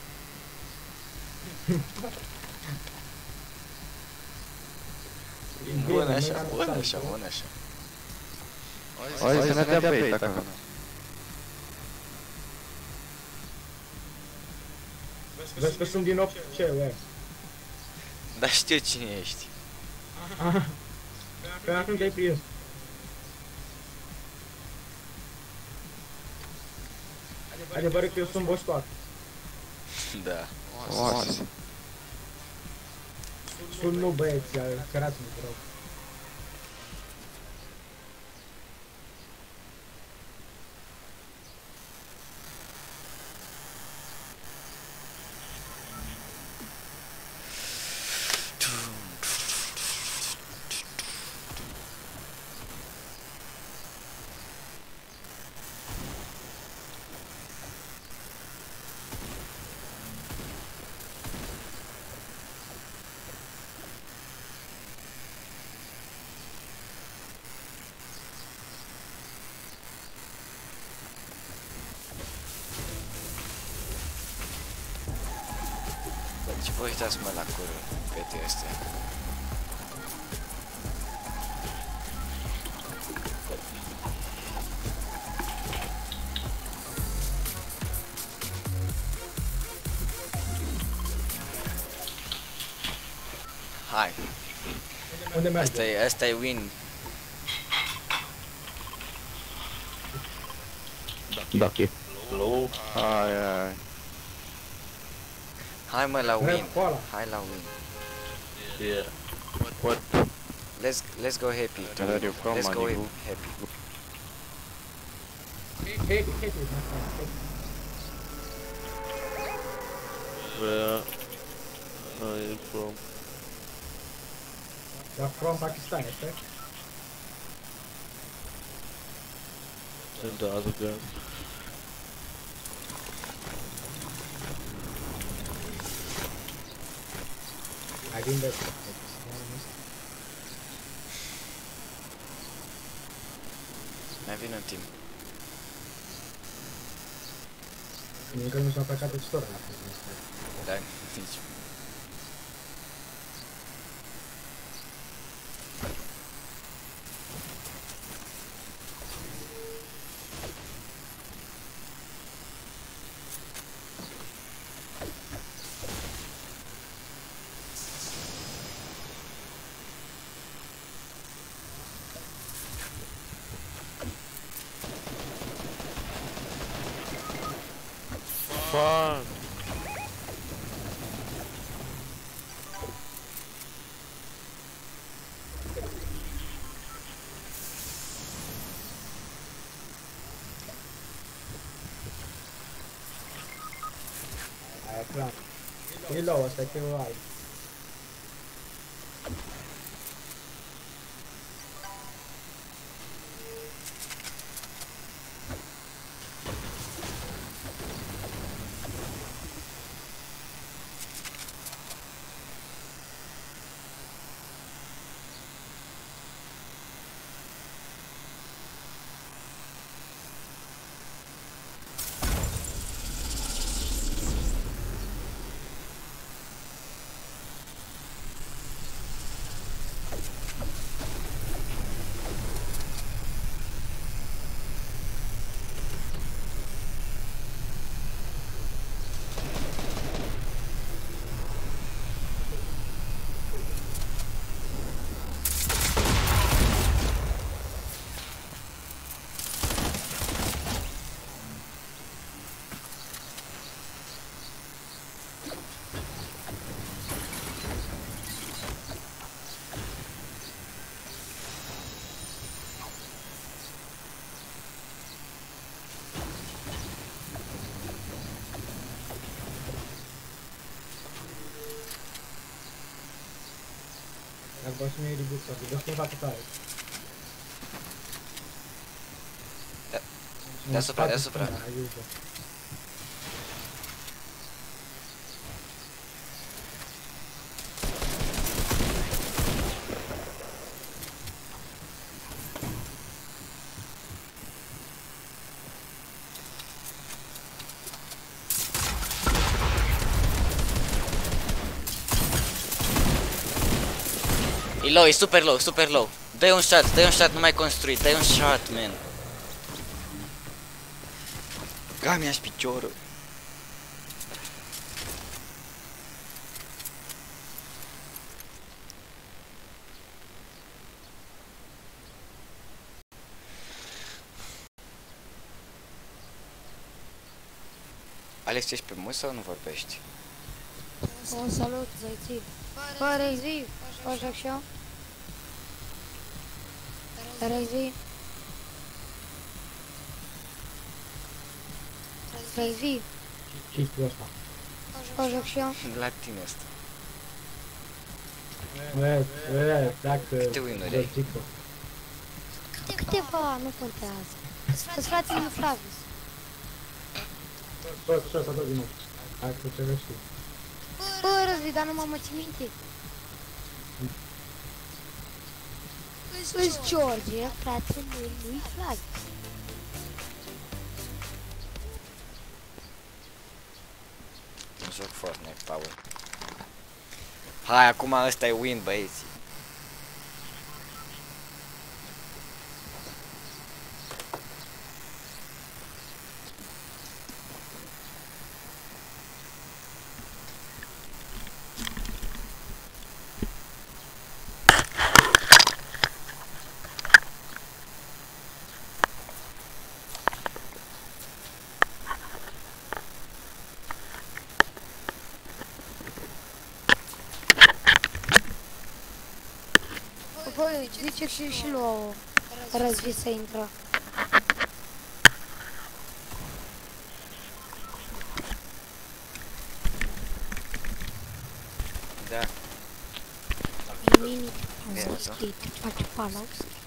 Bun așa, bun așa, bun așa. Oi, să ne dea bait acolo. Vezi că sunt din opt ce, Dar știu cine ești. Pe atunci te-ai prins. Adevărul că eu sunt bostoat. Da. Oase. Sunt nu băieți, cărați-mă, te rog. Ce vă uitați, mă, la curul fetei astea? Hai. Unde mergi? Asta e, asta e win. Da, e. Ai, ai. Hai, mă, la win. Coala. Hai la win. Yeah. What? Let's let's go happy. Where are you from, Let's go manigu? happy. Hei, hei, Where are you from? Dar from Pakistan, este? And the other guy. Ai din de... Mai vine în timp. Încă nu s-a plecat textura la Da, nici. Fuck! Aia, clar. E low, asta e pe o ai. Dacă vreau să-mi iei reboot sau vreau să-mi facă tare. Deasupra, deasupra. E low, e super low, super low. Dă-i un shot, dă-i un shot, nu mai construi, dă-i un shot, man. Gamia și piciorul. Alex, ești pe mult sau nu vorbești? O, salut, zăiții. Bă, Rezi, o joc și eu? Rezi? Rezi? Ce-i tu ăsta? O joc și eu? La tine asta. Bă, bă, dacă... Câte win-uri ai? Câteva, nu contează. Sunt fratele lui Flavius. Bă, ce s-a dat din nou? Hai că ce vezi tu. Bă, Răzvi, dar nu mă ții minte. Îți George, fratele lui Flavius. Nu joc Fortnite, Paul. Hai, acum ăsta e win, băieți. Bă, zice și și lui Răzvi să intră. Da. Mini, am zis că te face palaus.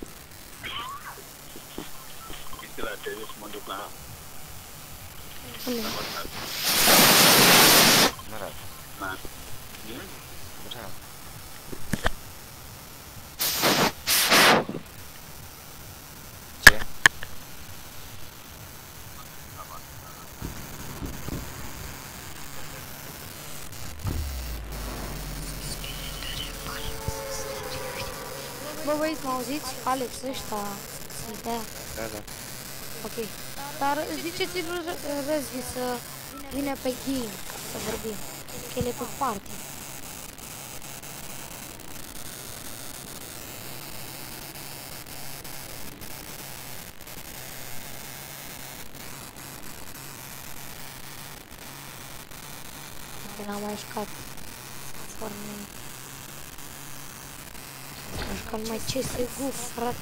Uite la tele și mă duc la... Unde? Mărat. La... Mărat. Ce? Bă, băieți, mă auziți? Alex, ăștia, Smitea. Da, da. Ok. Dar ziceți-l lui Răzvi să vină pe game, să vorbim. Că el e pe party. N-am mai jucat Fortnite. Am jucat numai C S G O, frate.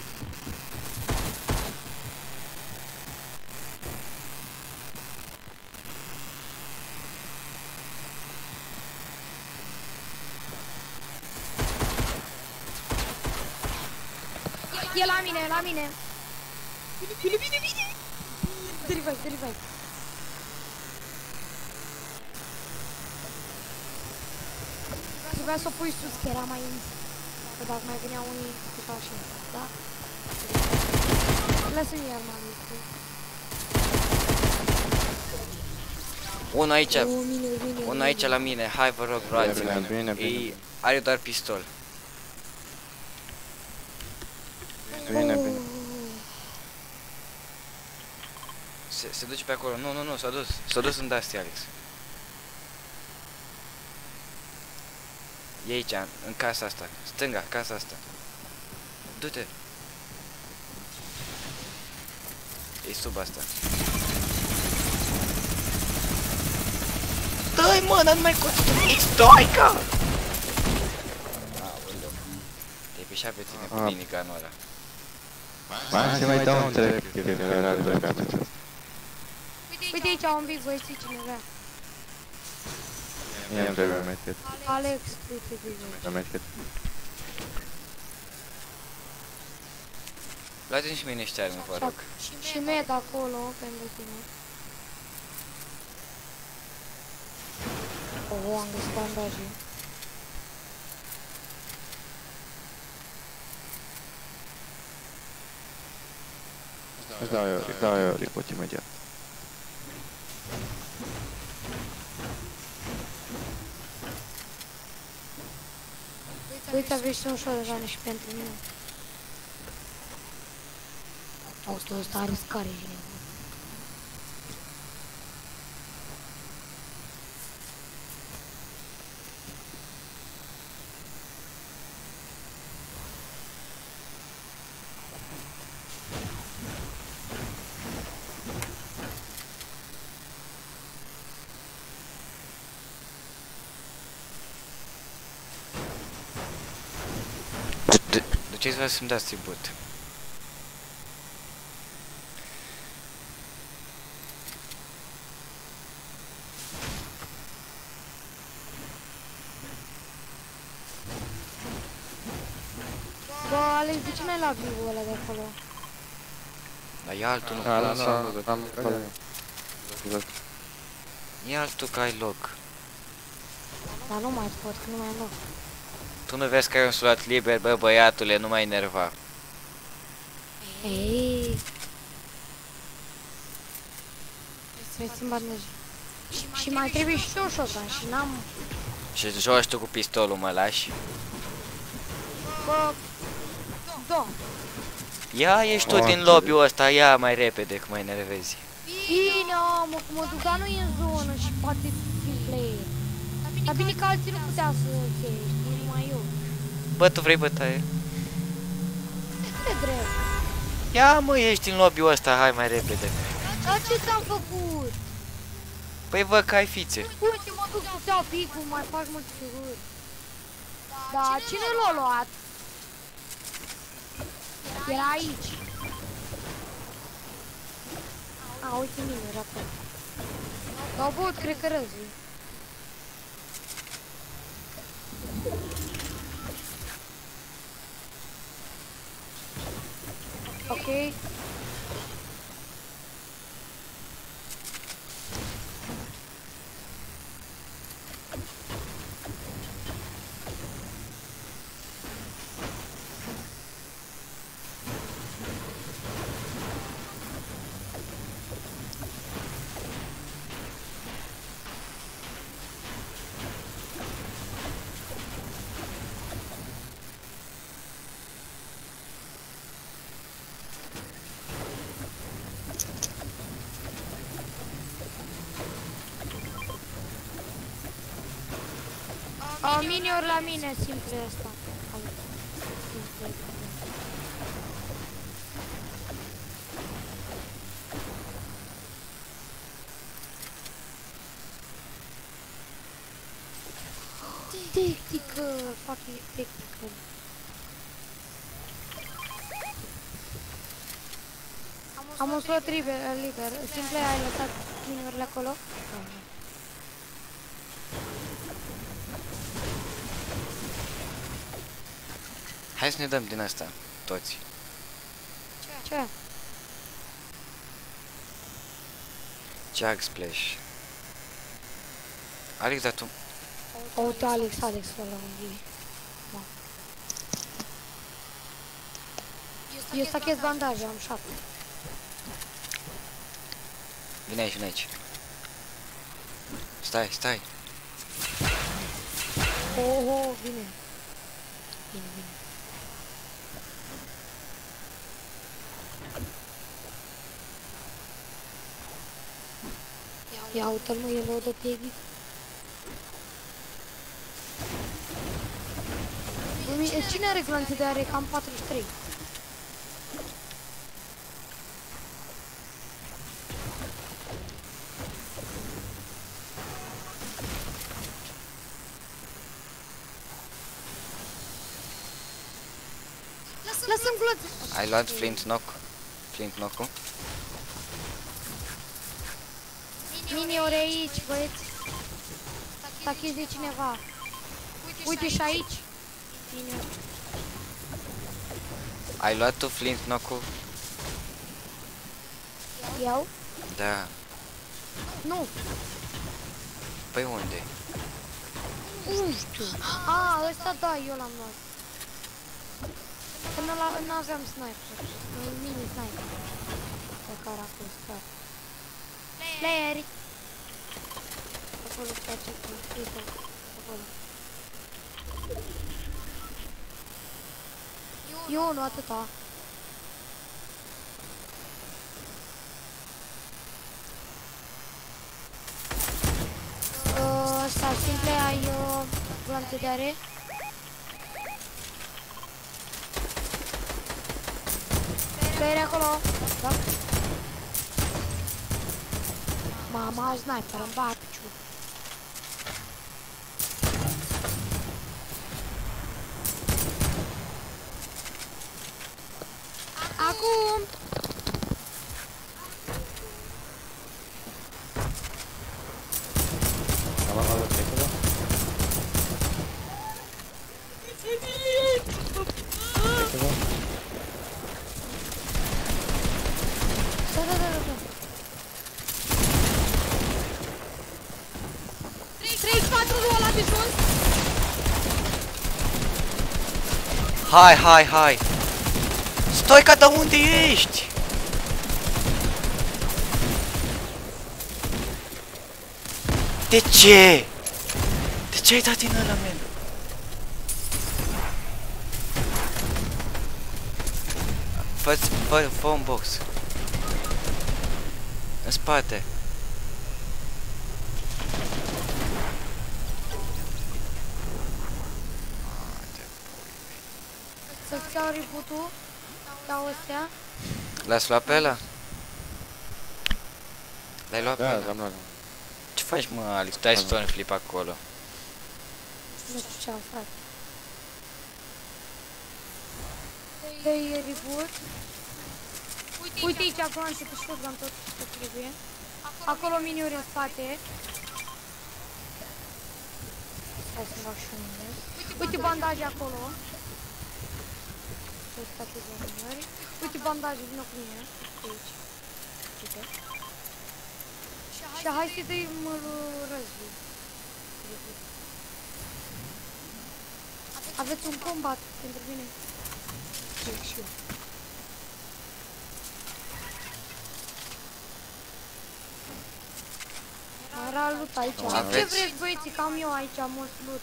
E la mine, e la mine! Bine, bine, bine! Dă revive, dă revive! Trebuia să o pui sus, că era mai... Că dacă mai veneau unii, putea așa, da? Lasă-mi iar, mami. Unul aici, O, mine, mine, unul aici la mine, hai vă rog, luați-mă. Bine, bine, bine. E- Are doar pistol. Bine, bine. Se, se duce pe acolo, nu, nu, nu, s-a dus, s-a dus în Dusty, Alex. E aici, în casa asta, stânga, casa asta. Du-te. E sub asta. Dă-i, mă, dar nu mai construiți, dai, ca! Aoleu. Te-ai pișat pe tine cu minigunul ăla. Mai să mai dau un trec, că era de pe asta. Uite aici un pic, voi știi cine vrea. Mie îmi trebuie medkit. Alex, uite, uite, uite. Medkit. Luați-mi și mie niște arme, vă rog. Și med acolo pentru tine. Oh, am găsit bandaje. Îți dau eu, îți dau eu ripot imediat. Uite, aveți un ușor de rane și pentru mine. Auzi, ăsta are scare și nebun. De ce-ți vrea să-mi dați tribut? Bă, Alex, de ce n-ai luat vivul ăla de acolo? Dar e altul, nu Da, da, pot. da, am da. E altul că ai loc. Dar nu mai pot, că nu mai am loc. Tu nu vezi că ai un slot liber, bă, băiatule, nu mai enerva. Ei. Vreți-mi bandaj. Și mai trebuie și eu shotgun și n-am... Și joci tu cu pistolul, mă lași? Bă... Da. Ia, ești tu din lobby-ul ăsta, ia mai repede, că mă enervezi. Bine, mă, că mă duc, dar nu e în zonă și poate fi player. Dar bine că alții nu putea să fie, știi, numai eu. Bă, tu vrei bătaie? Ce drept? Ia, mă, ești în lobby-ul ăsta, hai mai repede. Dar ce ți-am făcut? Păi văd că ai fițe. Uite, mă duc cu ți-au picul, mai fac multe figuri. Da, cine l-a luat? Era aici. A, uite mine, era acolo. L-au băut, cred că răzui. Ok. O, mini-ori la mine, simple asta. Simple. Tactical, fucking tactical. Am un slot liber, liber. Simple, ai lăsat mini-urile acolo? Hai să ne dăm din asta, toți. Ce? Jug Splash. Alex, dar tu... Uite, Alex, Alex, ăla unde e. Eu stachez bandaje, am șapte. Vine aici, vine aici. Stai, stai. Oh, oh, bine. Bine, bine. Ia uite-l, mă, el o dă pe edit. Cine are glanțe de are cam patruzeci și trei? Lasă-mi glanțe! Ai luat Flint Knock? Flint Knock-ul? Mini-ori aici, băieți. Stachez de cineva. Uite și aici. Mini-ori. Ai luat tu flint knock-ul? Iau? Da. Nu. Păi unde? Nu știu. A, ăsta da, eu l-am luat. Că nu aveam sniper. Mini sniper. Pe care a fost stat. Playeri! Acolo face cu uite, acolo. Eu nu atâta. Asta, simple, ai uh, glante de are? Player acolo, da? Mama, au sniper, îmi bat piciul. Acum! Am avut pe acolo. Da, da, da, da. trei patru ăla de jos. Hai, hai, hai! Stoica, de unde ești? De ce? De ce ai dat din ăla, men? Fă-ți, fă, fă un box. În spate. Să-ți iau reboot-ul. Dau astea. L-ați luat pe ăla? L-ai luat pe Da, ăla? am luat. Ce faci, mă, Alex? Dai stone flip acolo. Nu știu ce am, frate. Dă-i reboot. Uite aici, acolo am și pe shotgun tot ce trebuie. Acolo miniuri în spate. Hai să fac și un mine. Uite bandaje acolo. Spate de miniuri. Uite bandaje, vină cu mine. Aici. Uite. Și hai să-i dăm război. Aveți un combat pentru mine. Și eu. Era loot aici. Ce vreți, băieții, că am eu aici mult loot.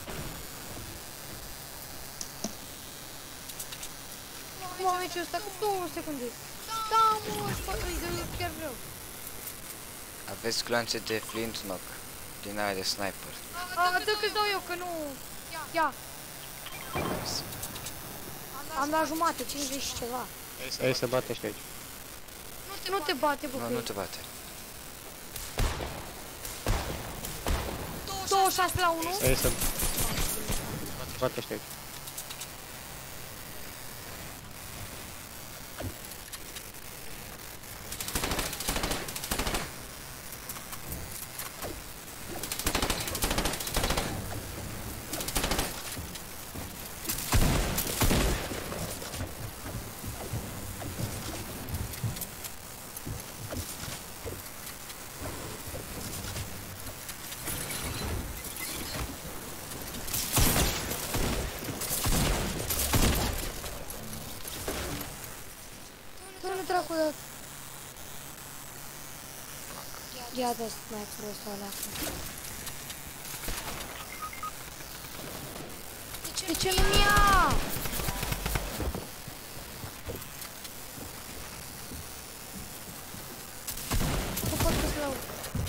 Mă, meciul ăsta cu două secunde. Da, mă, chiar vreau. Aveți glanțe de flint knock din aia de sniper. Atât câți dau eu, că nu... Ia. Am dat jumate, cincizeci și ceva. Ei, se bate și aici. Nu te bate, bă, Nu, nu te bate. douăzeci și șase la unu. Ei, se bate și aici. Dracu de... Ia de sniper-ul ăsta ăla. De ce nu-mi ia? Nu pot să-ți lau.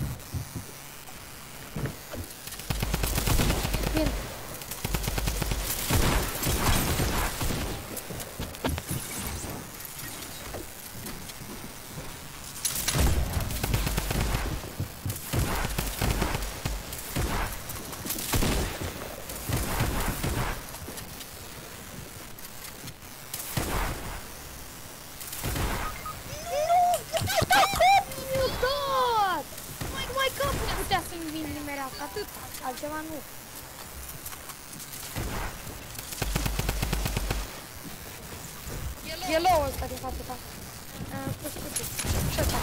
Bine. Atât, altceva nu. E low ăsta din fața ta. Uh, pus cu ce? Și ăsta.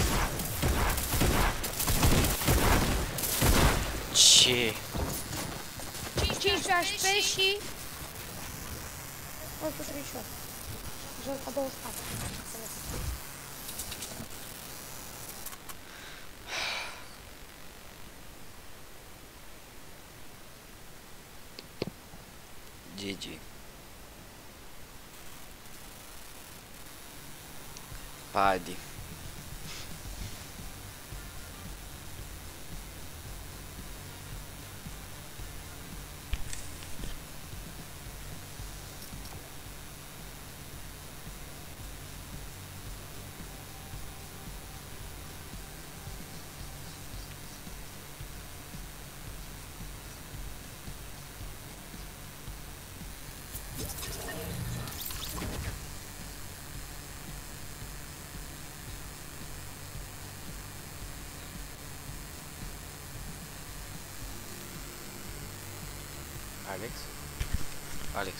Ce? cincisprezece H P și... o sută treizeci și opt. Jur ca douăzeci și patru. G G. Padi. Alex? Alex.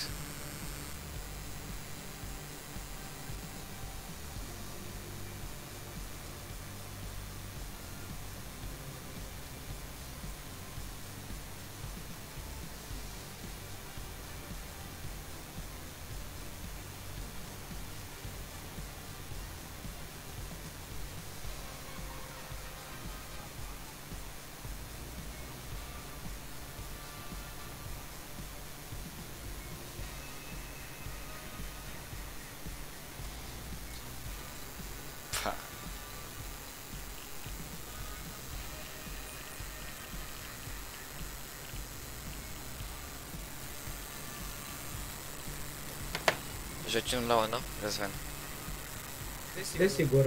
Joci unul la unul, Răzvan? Desigur.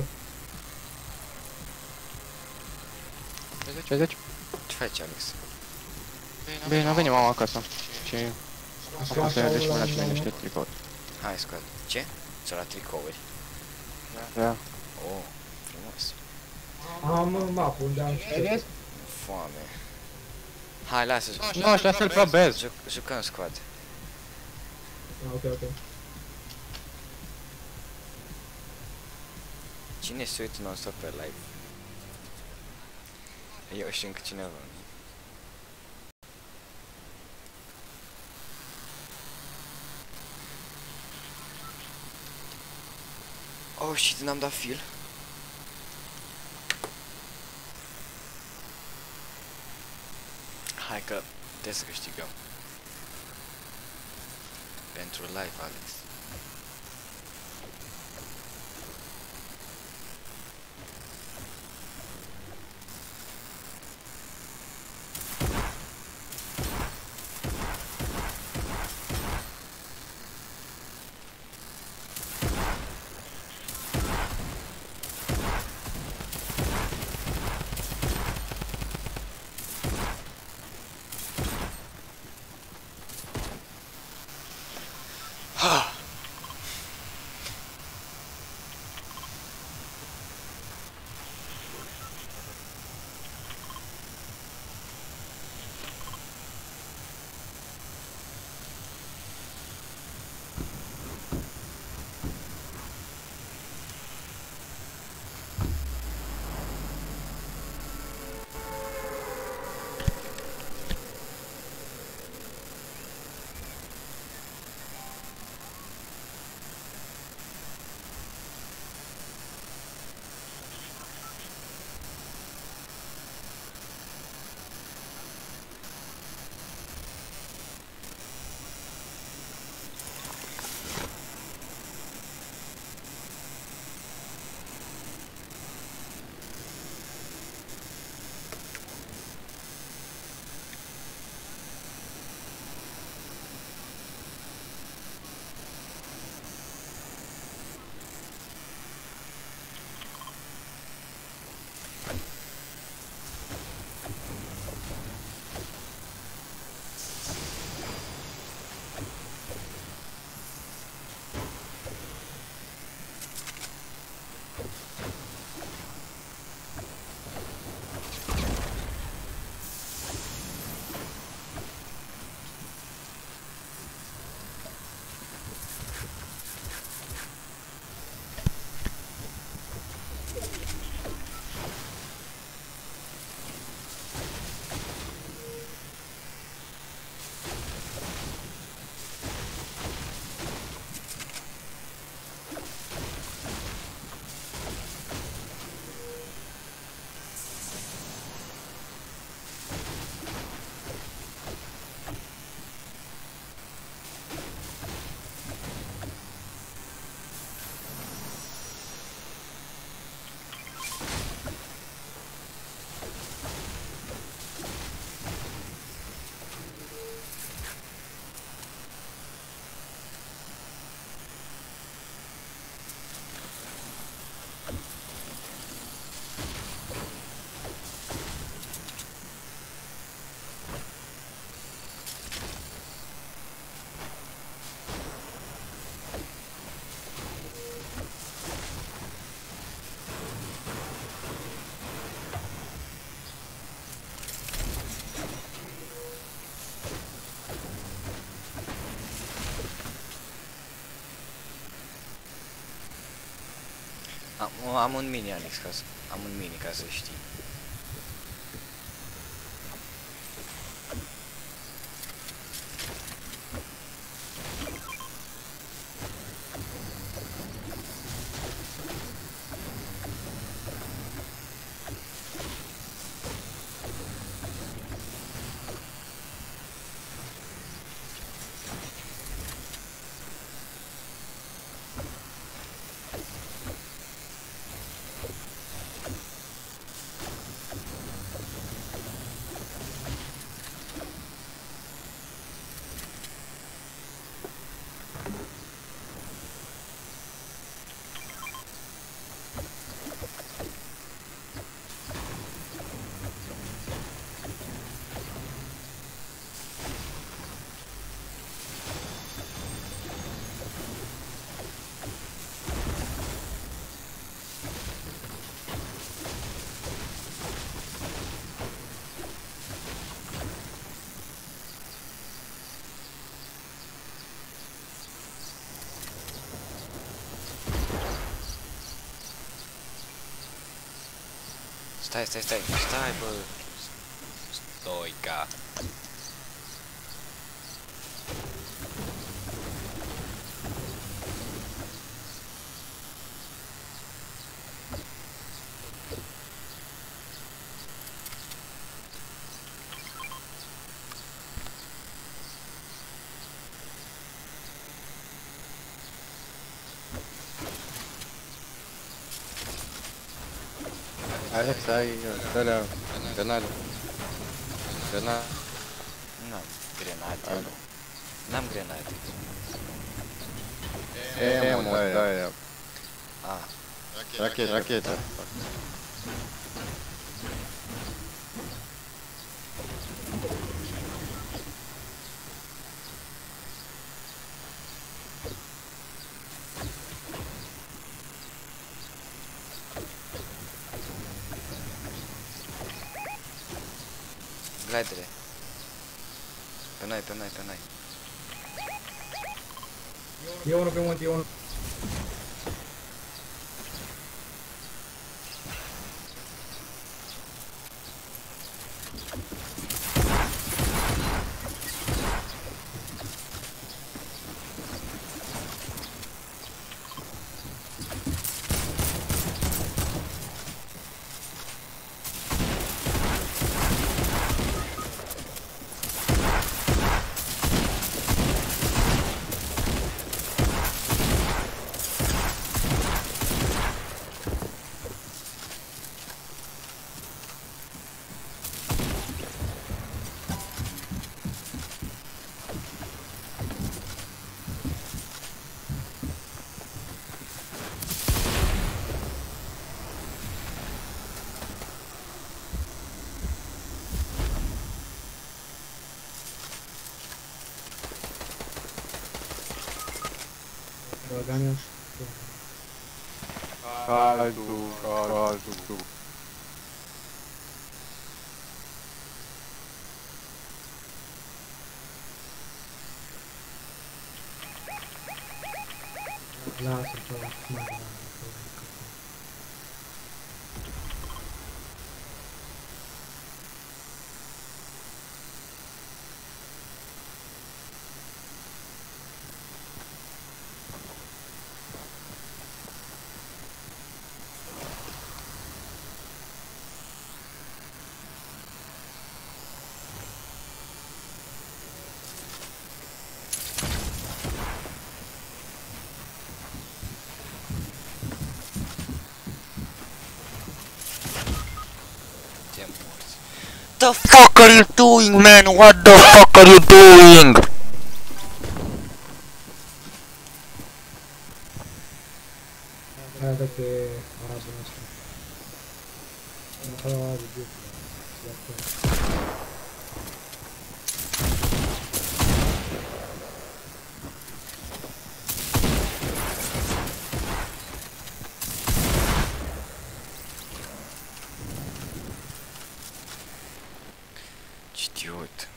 cincizeci? Ce faci, Alex? Bine, n-a venit mama acasă. Și... acum să ia și mă lași mie niște tricouri. Hai, scoate. Ce? Ți-o la tricouri? Da. Oh, frumos. Am mapă unde am știut. Foame. Hai, lasă. Nu, aș lasă-l probez. Juc, jucăm squad. Ok, ok. Cine se uită non-stop pe live? Eu și încă cineva. Oh, shit, n-am dat fil. Hai că trebuie să câștigăm. Pentru live, Alex. Am, am un mini, Alex, ca să, am un mini, ca să știi. Stai, stai, stai, stai, bă. Stoica. Alex, ai alea grenade. Grenade. N-am grenade, nu. N-am grenade. E, mă, da, e. A. Rachete, rachete. Glidere. Pe noi, pe noi, pe noi. E unul pe munte, e unul. Băganiaș. Cazul, cazul. Lasă ceva mai. What the fuck are you doing, man? What the fuck are you doing? Arată pe arazul ăsta. Nu are de biet. Idiot.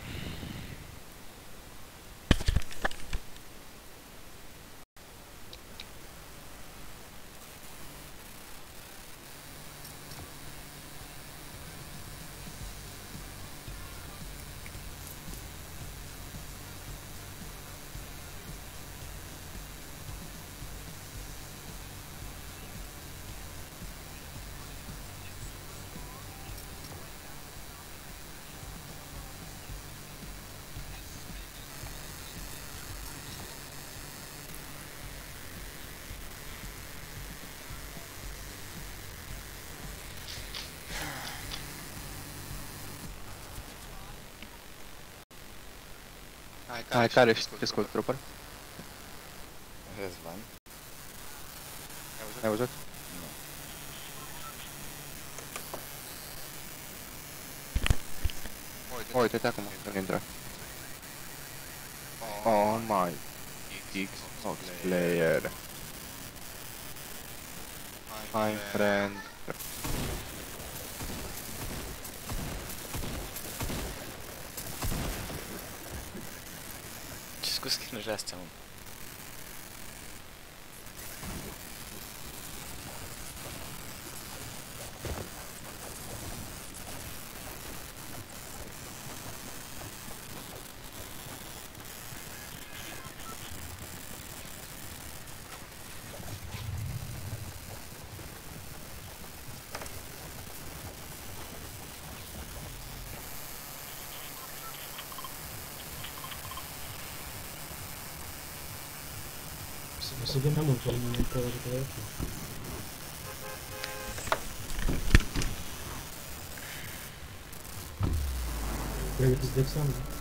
Hai, care știi Skull Trooper? Răzvan. Ai văzut? Nu. Uite-te acum, când intră. Oh my Xbox player. My friend. Ce cu skin-urile astea, mă? Să vedem mult în momentul ăsta. Pregătiți de examen?